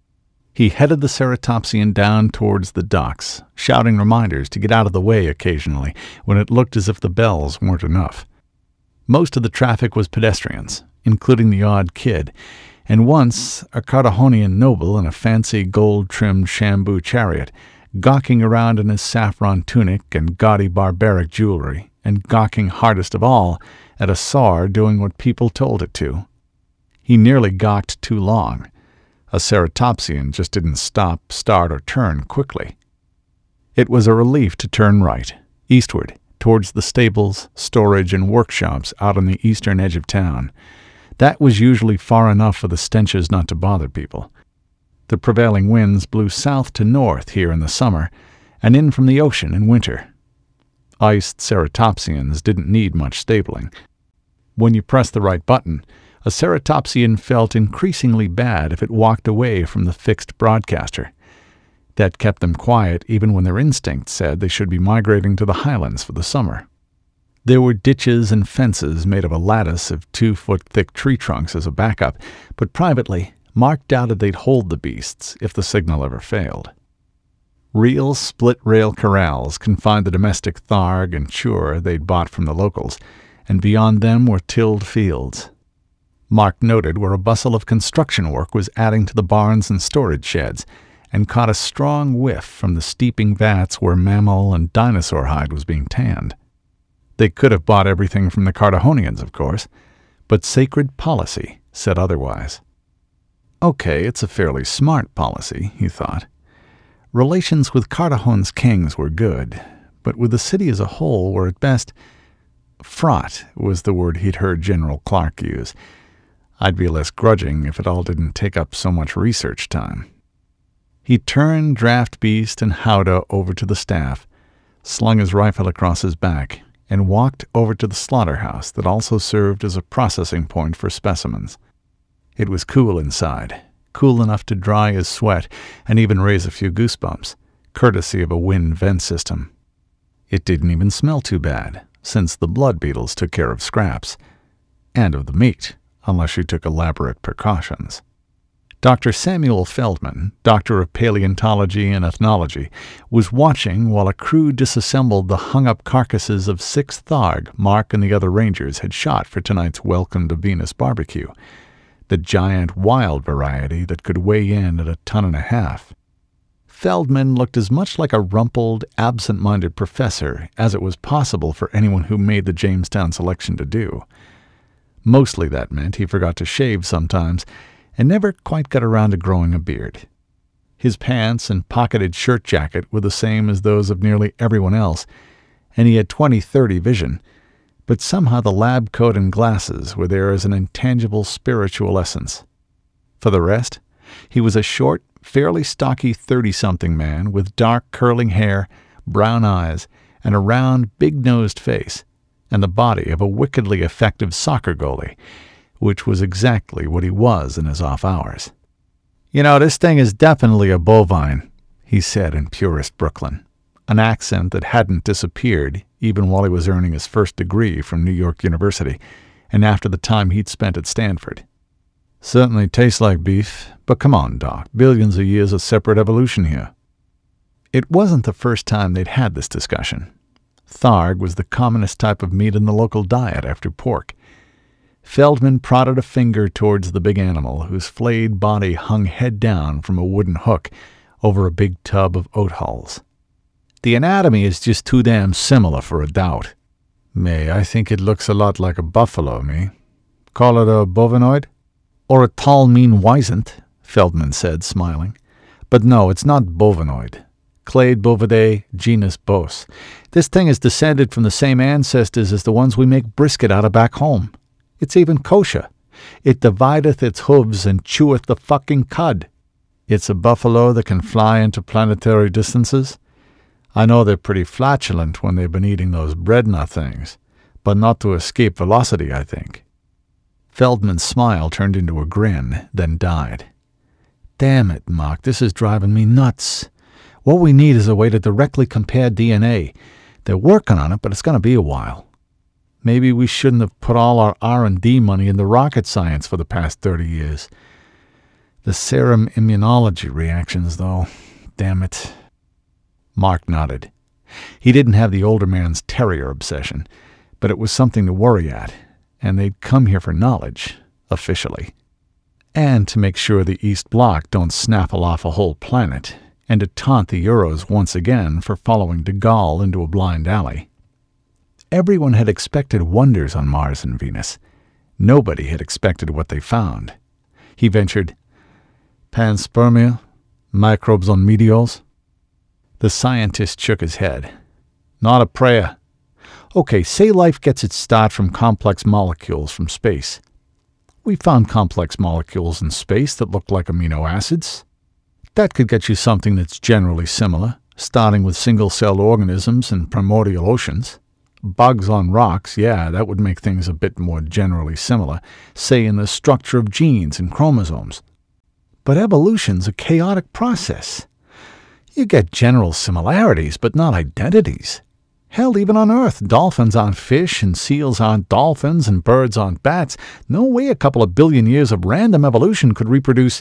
He headed the ceratopsian down towards the docks, shouting reminders to get out of the way occasionally when it looked as if the bells weren't enough. Most of the traffic was pedestrians, including the odd kid, and once a Kartahonian noble in a fancy gold-trimmed Shamboo chariot, gawking around in his saffron tunic and gaudy barbaric jewelry, and gawking hardest of all at a saur doing what people told it to. He nearly gawked too long. A ceratopsian just didn't stop, start, or turn quickly. It was a relief to turn right, eastward, towards the stables, storage, and workshops out on the eastern edge of town. That was usually far enough for the stenches not to bother people. The prevailing winds blew south to north here in the summer, and in from the ocean in winter. Iced ceratopsians didn't need much stabling. When you pressed the right button, a ceratopsian felt increasingly bad if it walked away from the fixed broadcaster. That kept them quiet even when their instincts said they should be migrating to the highlands for the summer. There were ditches and fences made of a lattice of 2-foot-thick tree trunks as a backup, but privately, Marc doubted they'd hold the beasts if the signal ever failed. Real split-rail corrals confined the domestic tharg and chur they'd bought from the locals, and beyond them were tilled fields. Marc noted where a bustle of construction work was adding to the barns and storage sheds, and caught a strong whiff from the steeping vats where mammal and dinosaur hide was being tanned. They could have bought everything from the Kartahonians, of course, but sacred policy said otherwise. Okay, it's a fairly smart policy, he thought. Relations with Kartahown's kings were good, but with the city as a whole were at best fraught was the word he'd heard General Clark use. I'd be less grudging if it all didn't take up so much research time. He turned Draft Beast and Howdah over to the staff, slung his rifle across his back, and walked over to the slaughterhouse that also served as a processing point for specimens. It was cool inside, cool enough to dry his sweat and even raise a few goosebumps, courtesy of a wind vent system. It didn't even smell too bad, since the blood beetles took care of scraps, and of the meat, unless you took elaborate precautions. Dr. Samuel Feldman, doctor of paleontology and ethnology, was watching while a crew disassembled the hung-up carcasses of 6 tharg Marc and the other rangers had shot for tonight's Welcome to Venus barbecue, the giant wild variety that could weigh in at 1.5 tons. Feldman looked as much like a rumpled, absent-minded professor as it was possible for anyone who made the Jamestown selection to do. Mostly that meant he forgot to shave sometimes, and never quite got around to growing a beard. His pants and pocketed shirt jacket were the same as those of nearly everyone else, and he had 20/30 vision, but somehow the lab coat and glasses were there as an intangible spiritual essence. For the rest, he was a short, fairly stocky 30-something man with dark curling hair, brown eyes, and a round, big-nosed face, and the body of a wickedly effective soccer goalie, which was exactly what he was in his off hours. "You know, this thing is definitely a bovine," he said in purest Brooklyn, an accent that hadn't disappeared even while he was earning his first degree from New York University, and after the time he'd spent at Stanford. "Certainly tastes like beef, but come on, Doc, billions of years of separate evolution here." It wasn't the first time they'd had this discussion. Tharg was the commonest type of meat in the local diet after pork. Feldman prodded a finger towards the big animal, whose flayed body hung head down from a wooden hook over a big tub of oat hulls. "The anatomy is just too damn similar for a doubt." "May, I think it looks a lot like a buffalo, me. Call it a bovinoid?" "Or a tall, mean wisent," Feldman said, smiling. "But no, it's not bovinoid. Clade bovidae, genus Bos. This thing is descended from the same ancestors as the ones we make brisket out of back home. It's even kosher. It divideth its hooves and cheweth the fucking cud. It's a buffalo that can fly interplanetary distances. I know they're pretty flatulent when they've been eating those Bredna things, but not to escape velocity, I think." Feldman's smile turned into a grin, then died. "Damn it, Mark, this is driving me nuts. What we need is a way to directly compare DNA. They're working on it, but it's going to be a while. Maybe we shouldn't have put all our R&D money into rocket science for the past 30 years. The serum immunology reactions, though. Damn it." Mark nodded. He didn't have the older man's terrier obsession, but it was something to worry at, and they'd come here for knowledge, officially. And to make sure the EastBloc don't snaffle off a whole planet, and to taunt the Euros once again for following de Gaulle into a blind alley. Everyone had expected wonders on Mars and Venus. Nobody had expected what they found. He ventured, "Panspermia? Microbes on meteors?" The scientist shook his head. "Not a prayer. Okay, say life gets its start from complex molecules from space. We found complex molecules in space that look like amino acids. That could get you something that's generally similar, starting with single-celled organisms in primordial oceans. Bugs on rocks, yeah, that would make things a bit more generally similar, say in the structure of genes and chromosomes. But evolution's a chaotic process. You get general similarities, but not identities. Hell, even on Earth, dolphins aren't fish, and seals aren't dolphins, and birds aren't bats. No way a couple of billion years of random evolution could reproduce,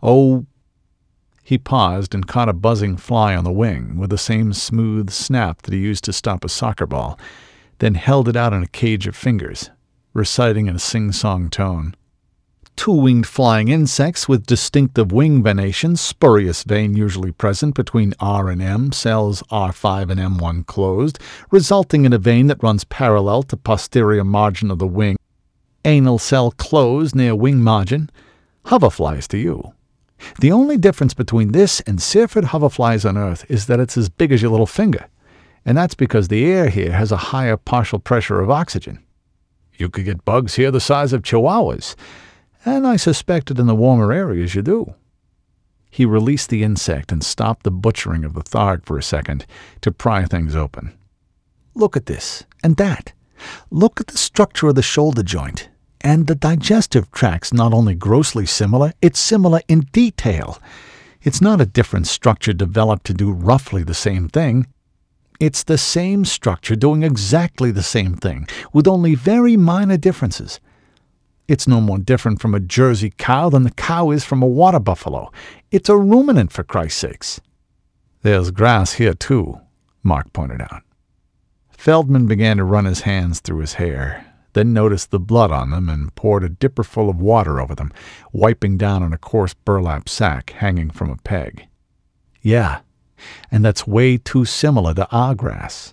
He paused and caught a buzzing fly on the wing with the same smooth snap that he used to stop a soccer ball, then held it out in a cage of fingers, reciting in a sing-song tone. "Two-winged flying insects with distinctive wing venations, spurious vein usually present between R and M, cells R5 and M1 closed, resulting in a vein that runs parallel to posterior margin of the wing. Anal cell closed near wing margin. Hoverflies to you. The only difference between this and Syrphid hoverflies on Earth is that it's as big as your little finger, and that's because the air here has a higher partial pressure of oxygen. You could get bugs here the size of chihuahuas, and I suspect that in the warmer areas you do." He released the insect and stopped the butchering of the tharg for a second to pry things open. "Look at this, and that. Look at the structure of the shoulder joint. And the digestive tract's not only grossly similar, it's similar in detail. It's not a different structure developed to do roughly the same thing. It's the same structure doing exactly the same thing, with only very minor differences. It's no more different from a Jersey cow than the cow is from a water buffalo. It's a ruminant, for Christ's sakes." "There's grass here, too," Mark pointed out. Feldman began to run his hands through his hair, then noticed the blood on them and poured a dipper full of water over them, wiping down on a coarse burlap sack hanging from a peg. "Yeah, and that's way too similar to our grass."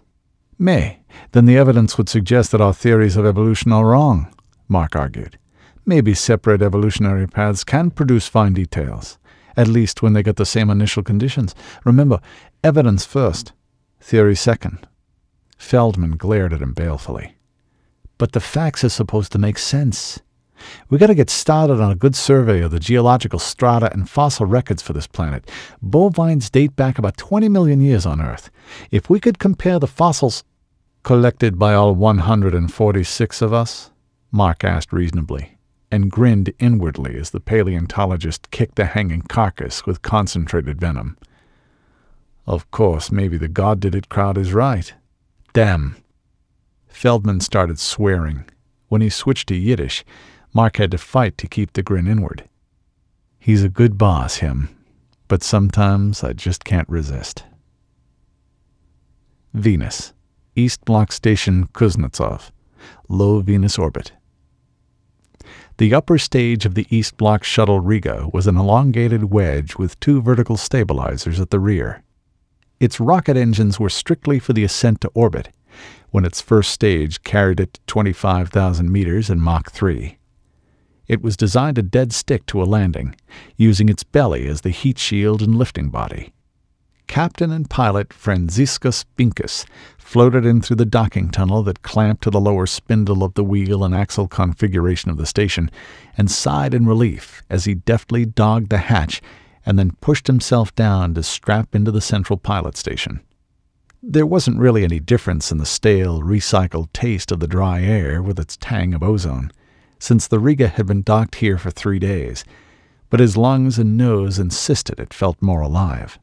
Then the evidence would suggest that our theories of evolution are wrong," Mark argued. "Maybe separate evolutionary paths can produce fine details, at least when they get the same initial conditions. Remember, evidence first, theory second." Feldman glared at him balefully. "But the facts are supposed to make sense. We got to get started on a good survey of the geological strata and fossil records for this planet. Bovines date back about 20 million years on Earth. If we could compare the fossils—" "Collected by all 146 of us?" Mark asked reasonably, and grinned inwardly as the paleontologist kicked the hanging carcass with concentrated venom. "Of course, maybe the God did it crowd is right. Damn." Feldman started swearing. When he switched to Yiddish, Mark had to fight to keep the grin inward. "He's a good boss, him, but sometimes I just can't resist." Venus, EastBloc Station Kuznetsov, low Venus orbit. The upper stage of the EastBloc shuttle Riga was an elongated wedge with 2 vertical stabilizers at the rear. Its rocket engines were strictly for the ascent to orbit, when its first stage carried it to 25,000 meters in Mach 3. It was designed to dead stick to a landing, using its belly as the heat shield and lifting body. Captain and pilot Franciscus Binkus floated in through the docking tunnel that clamped to the lower spindle of the wheel and axle configuration of the station, and sighed in relief as he deftly dogged the hatch and then pushed himself down to strap into the central pilot station. There wasn't really any difference in the stale, recycled taste of the dry air with its tang of ozone, since the Riga had been docked here for 3 days, but his lungs and nose insisted it felt more alive.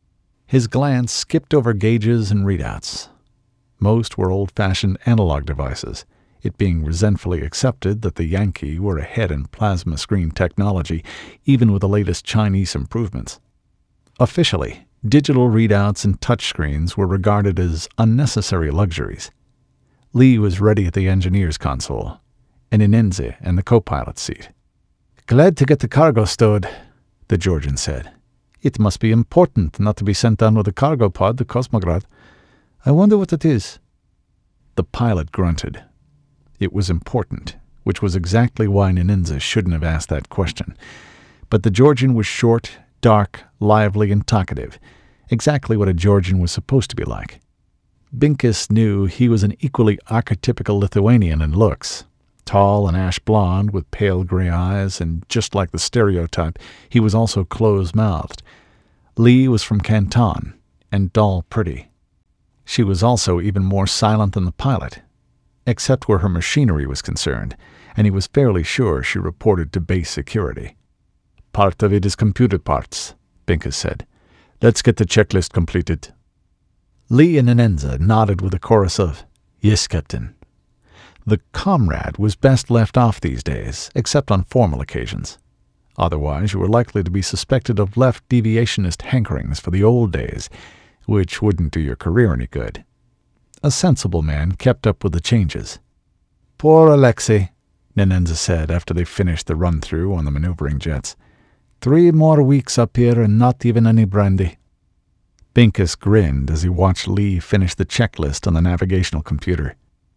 His glance skipped over gauges and readouts. Most were old-fashioned analog devices, it being resentfully accepted that the Yankee were ahead in plasma screen technology, even with the latest Chinese improvements. Officially, digital readouts and touchscreens were regarded as unnecessary luxuries. Lee was ready at the engineer's console, and Inenze in the co-pilot's seat. "Glad to get the cargo stowed," the Georgian said. "It must be important not to be sent down with a cargo pod to Cosmograd. I wonder what it is." The pilot grunted. It was important, which was exactly why Ninenza shouldn't have asked that question. But the Georgian was short, dark, lively, and talkative, exactly what a Georgian was supposed to be like. Binkus knew he was an equally archetypical Lithuanian in looks, tall and ash blonde with pale gray eyes, and just like the stereotype, he was also close-mouthed. Lee was from Canton, and dull pretty. She was also even more silent than the pilot, except where her machinery was concerned, and he was fairly sure she reported to base security. "Part of it is computer parts," Binkus said. "Let's get the checklist completed." Lee and Ninenza nodded with a chorus of, "Yes, Captain." The comrade was best left off these days, except on formal occasions. Otherwise, you were likely to be suspected of left deviationist hankerings for the old days, which wouldn't do your career any good. A sensible man kept up with the changes. "Poor Alexei," Ninenza said after they finished the run-through on the maneuvering jets. 3 more weeks up here and not even any brandy." Binkus grinned as he watched Lee finish the checklist on the navigational computer.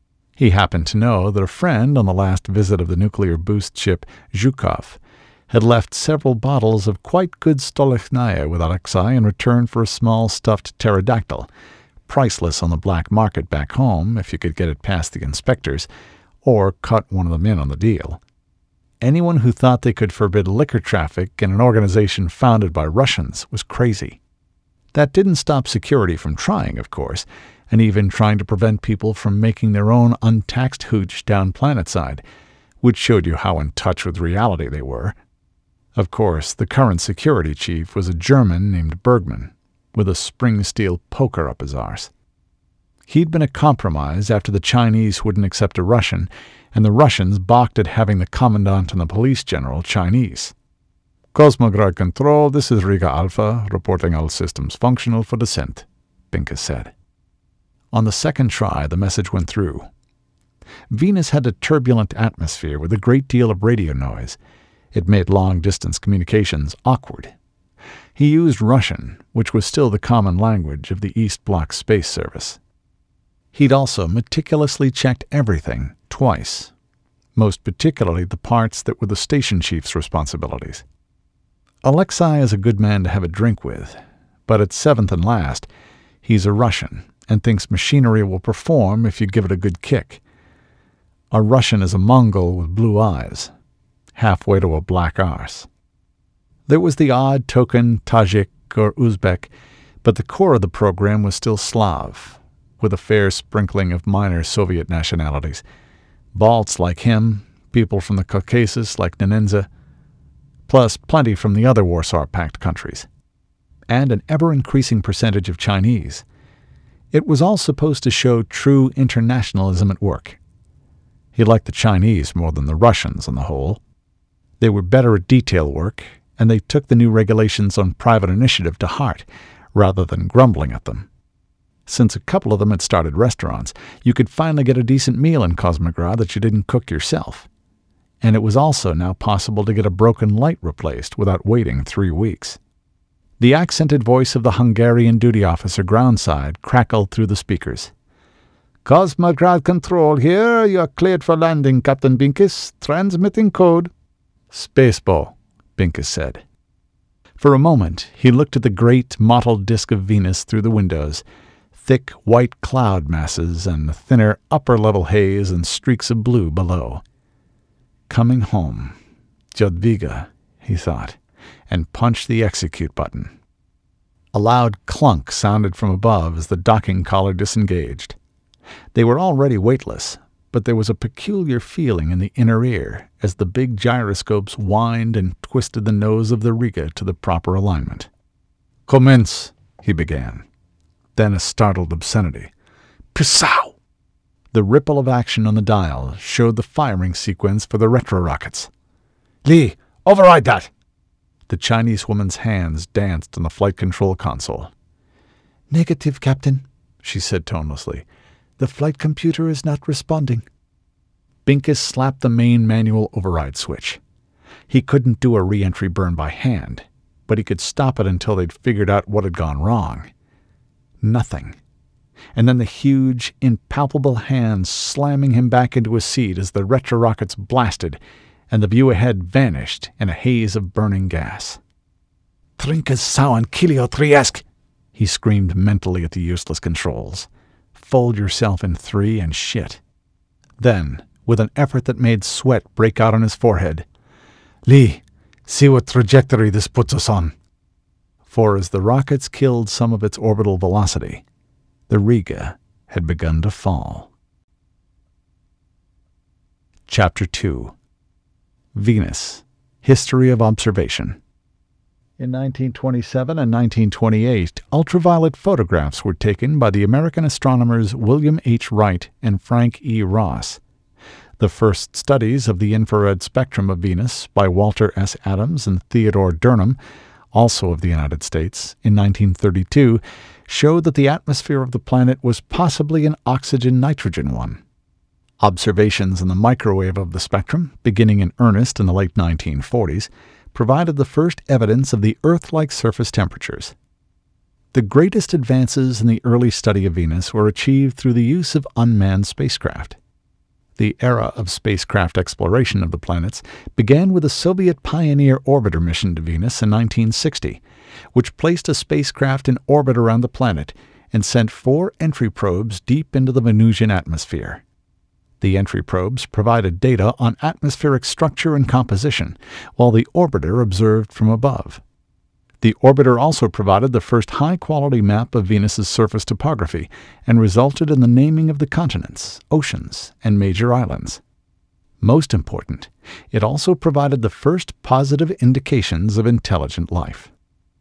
He happened to know that a friend on the last visit of the nuclear boost ship Zhukov had left several bottles of quite good Stolichnaya with Alexei in return for a small stuffed pterodactyl, priceless on the black market back home if you could get it past the inspectors, or cut one of them in on the deal. Anyone who thought they could forbid liquor traffic in an organization founded by Russians was crazy. That didn't stop security from trying, of course, and even trying to prevent people from making their own untaxed hooch down planetside, which showed you how in touch with reality they were. Of course, the current security chief was a German named Bergman, with a spring steel poker up his arse. He'd been a compromise after the Chinese wouldn't accept a Russian, and the Russians balked at having the commandant and the police general Chinese. "Cosmograd Control, this is Riga Alpha, reporting all systems functional for descent," Binkus said. On the second try, the message went through. Venus had a turbulent atmosphere with a great deal of radio noise. It made long-distance communications awkward. He used Russian, which was still the common language of the EastBloc space service. He'd also meticulously checked everything twice, most particularly the parts that were the station chief's responsibilities. Alexei is a good man to have a drink with, but at seventh and last, he's a Russian and thinks machinery will perform if you give it a good kick. A Russian is a Mongol with blue eyes, halfway to a black arse. There was the odd token Tajik or Uzbek, but the core of the program was still Slav, with a fair sprinkling of minor Soviet nationalities. Balts like him, people from the Caucasus like Ninenza, plus plenty from the other Warsaw Pact countries, and an ever-increasing percentage of Chinese. It was all supposed to show true internationalism at work. He liked the Chinese more than the Russians on the whole. They were better at detail work, and they took the new regulations on private initiative to heart, rather than grumbling at them. Since a couple of them had started restaurants, you could finally get a decent meal in Cosmograd that you didn't cook yourself. And it was also now possible to get a broken light replaced without waiting 3 weeks. The accented voice of the Hungarian duty officer groundside crackled through the speakers. "Cosmograd Control here. You are cleared for landing, Captain Binkus. Transmitting code." "Spacebo," Binkus said. For a moment, he looked at the great mottled disk of Venus through the windows, thick white cloud masses and the thinner upper-level haze and streaks of blue below. Coming home. Jadwiga, he thought, and punched the execute button. A loud clunk sounded from above as the docking collar disengaged. They were already weightless, but there was a peculiar feeling in the inner ear as the big gyroscopes whined and twisted the nose of the Riga to the proper alignment. "Commence," he began. Then a startled obscenity. "Pissow!" The ripple of action on the dial showed the firing sequence for the retro-rockets. "Lee, override that!" The Chinese woman's hands danced on the flight control console. "Negative, Captain," she said tonelessly. "The flight computer is not responding." Binkus slapped the main manual override switch. He couldn't do a re-entry burn by hand, but he could stop it until they'd figured out what had gone wrong. Nothing. And then the huge, impalpable hands slamming him back into his seat as the retro-rockets blasted, and the view ahead vanished in a haze of burning gas. "Trinkas sauen kilio triesk," he screamed mentally at the useless controls. "Fold yourself in 3 and shit." Then, with an effort that made sweat break out on his forehead, "Lee, see what trajectory this puts us on." For as the rockets killed some of its orbital velocity, the Riga had begun to fall. Chapter 2. Venus, History of Observation. In 1927 and 1928, ultraviolet photographs were taken by the American astronomers William H. Wright and Frank E. Ross. The first studies of the infrared spectrum of Venus by Walter S. Adams and Theodore Durham, also of the United States, in 1932, showed that the atmosphere of the planet was possibly an oxygen-nitrogen one. Observations in the microwave of the spectrum, beginning in earnest in the late 1940s, provided the first evidence of the Earth-like surface temperatures. The greatest advances in the early study of Venus were achieved through the use of unmanned spacecraft. The era of spacecraft exploration of the planets began with the Soviet Pioneer orbiter mission to Venus in 1960, which placed a spacecraft in orbit around the planet and sent 4 entry probes deep into the Venusian atmosphere. The entry probes provided data on atmospheric structure and composition, while the orbiter observed from above. The orbiter also provided the first high-quality map of Venus's surface topography and resulted in the naming of the continents, oceans, and major islands. Most important, it also provided the first positive indications of intelligent life.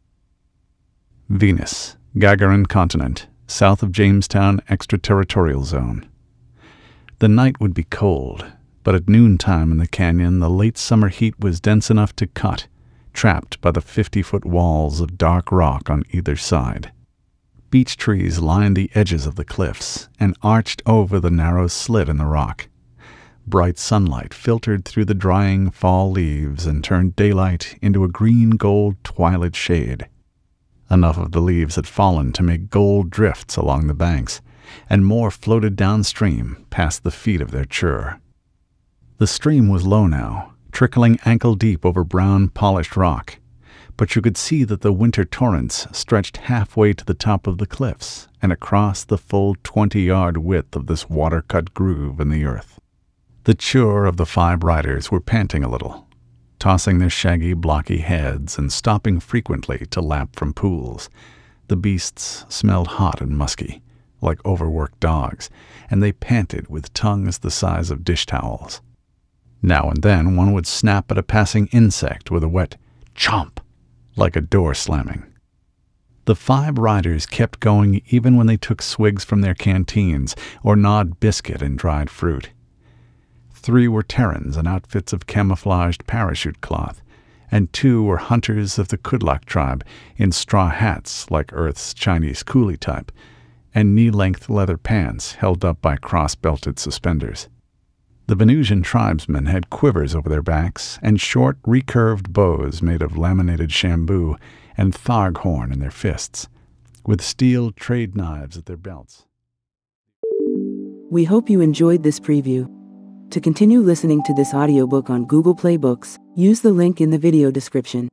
Venus, Gagarin Continent, south of Jamestown Extraterritorial Zone. The night would be cold, but at noontime in the canyon the late summer heat was dense enough to cut, trapped by the 50-foot walls of dark rock on either side. Beech trees lined the edges of the cliffs and arched over the narrow slit in the rock. Bright sunlight filtered through the drying fall leaves and turned daylight into a green-gold twilight shade. Enough of the leaves had fallen to make gold drifts along the banks, and more floated downstream past the feet of their chur. The stream was low now, trickling ankle-deep over brown polished rock, but you could see that the winter torrents stretched halfway to the top of the cliffs and across the full 20-yard width of this water-cut groove in the earth. The chur of the 5 riders were panting a little, tossing their shaggy, blocky heads and stopping frequently to lap from pools. The beasts smelled hot and musky, like overworked dogs, and they panted with tongues the size of dish towels. Now and then one would snap at a passing insect with a wet chomp, like a door slamming. The 5 riders kept going even when they took swigs from their canteens or gnawed biscuit and dried fruit. 3 were Terrans in outfits of camouflaged parachute cloth, and 2 were hunters of the Kudlak tribe in straw hats like Earth's Chinese coolie type, and knee-length leather pants held up by cross-belted suspenders. The Venusian tribesmen had quivers over their backs and short, recurved bows made of laminated shamboo and tharg-horn in their fists, with steel trade knives at their belts. We hope you enjoyed this preview. To continue listening to this audiobook on Google Play Books, use the link in the video description.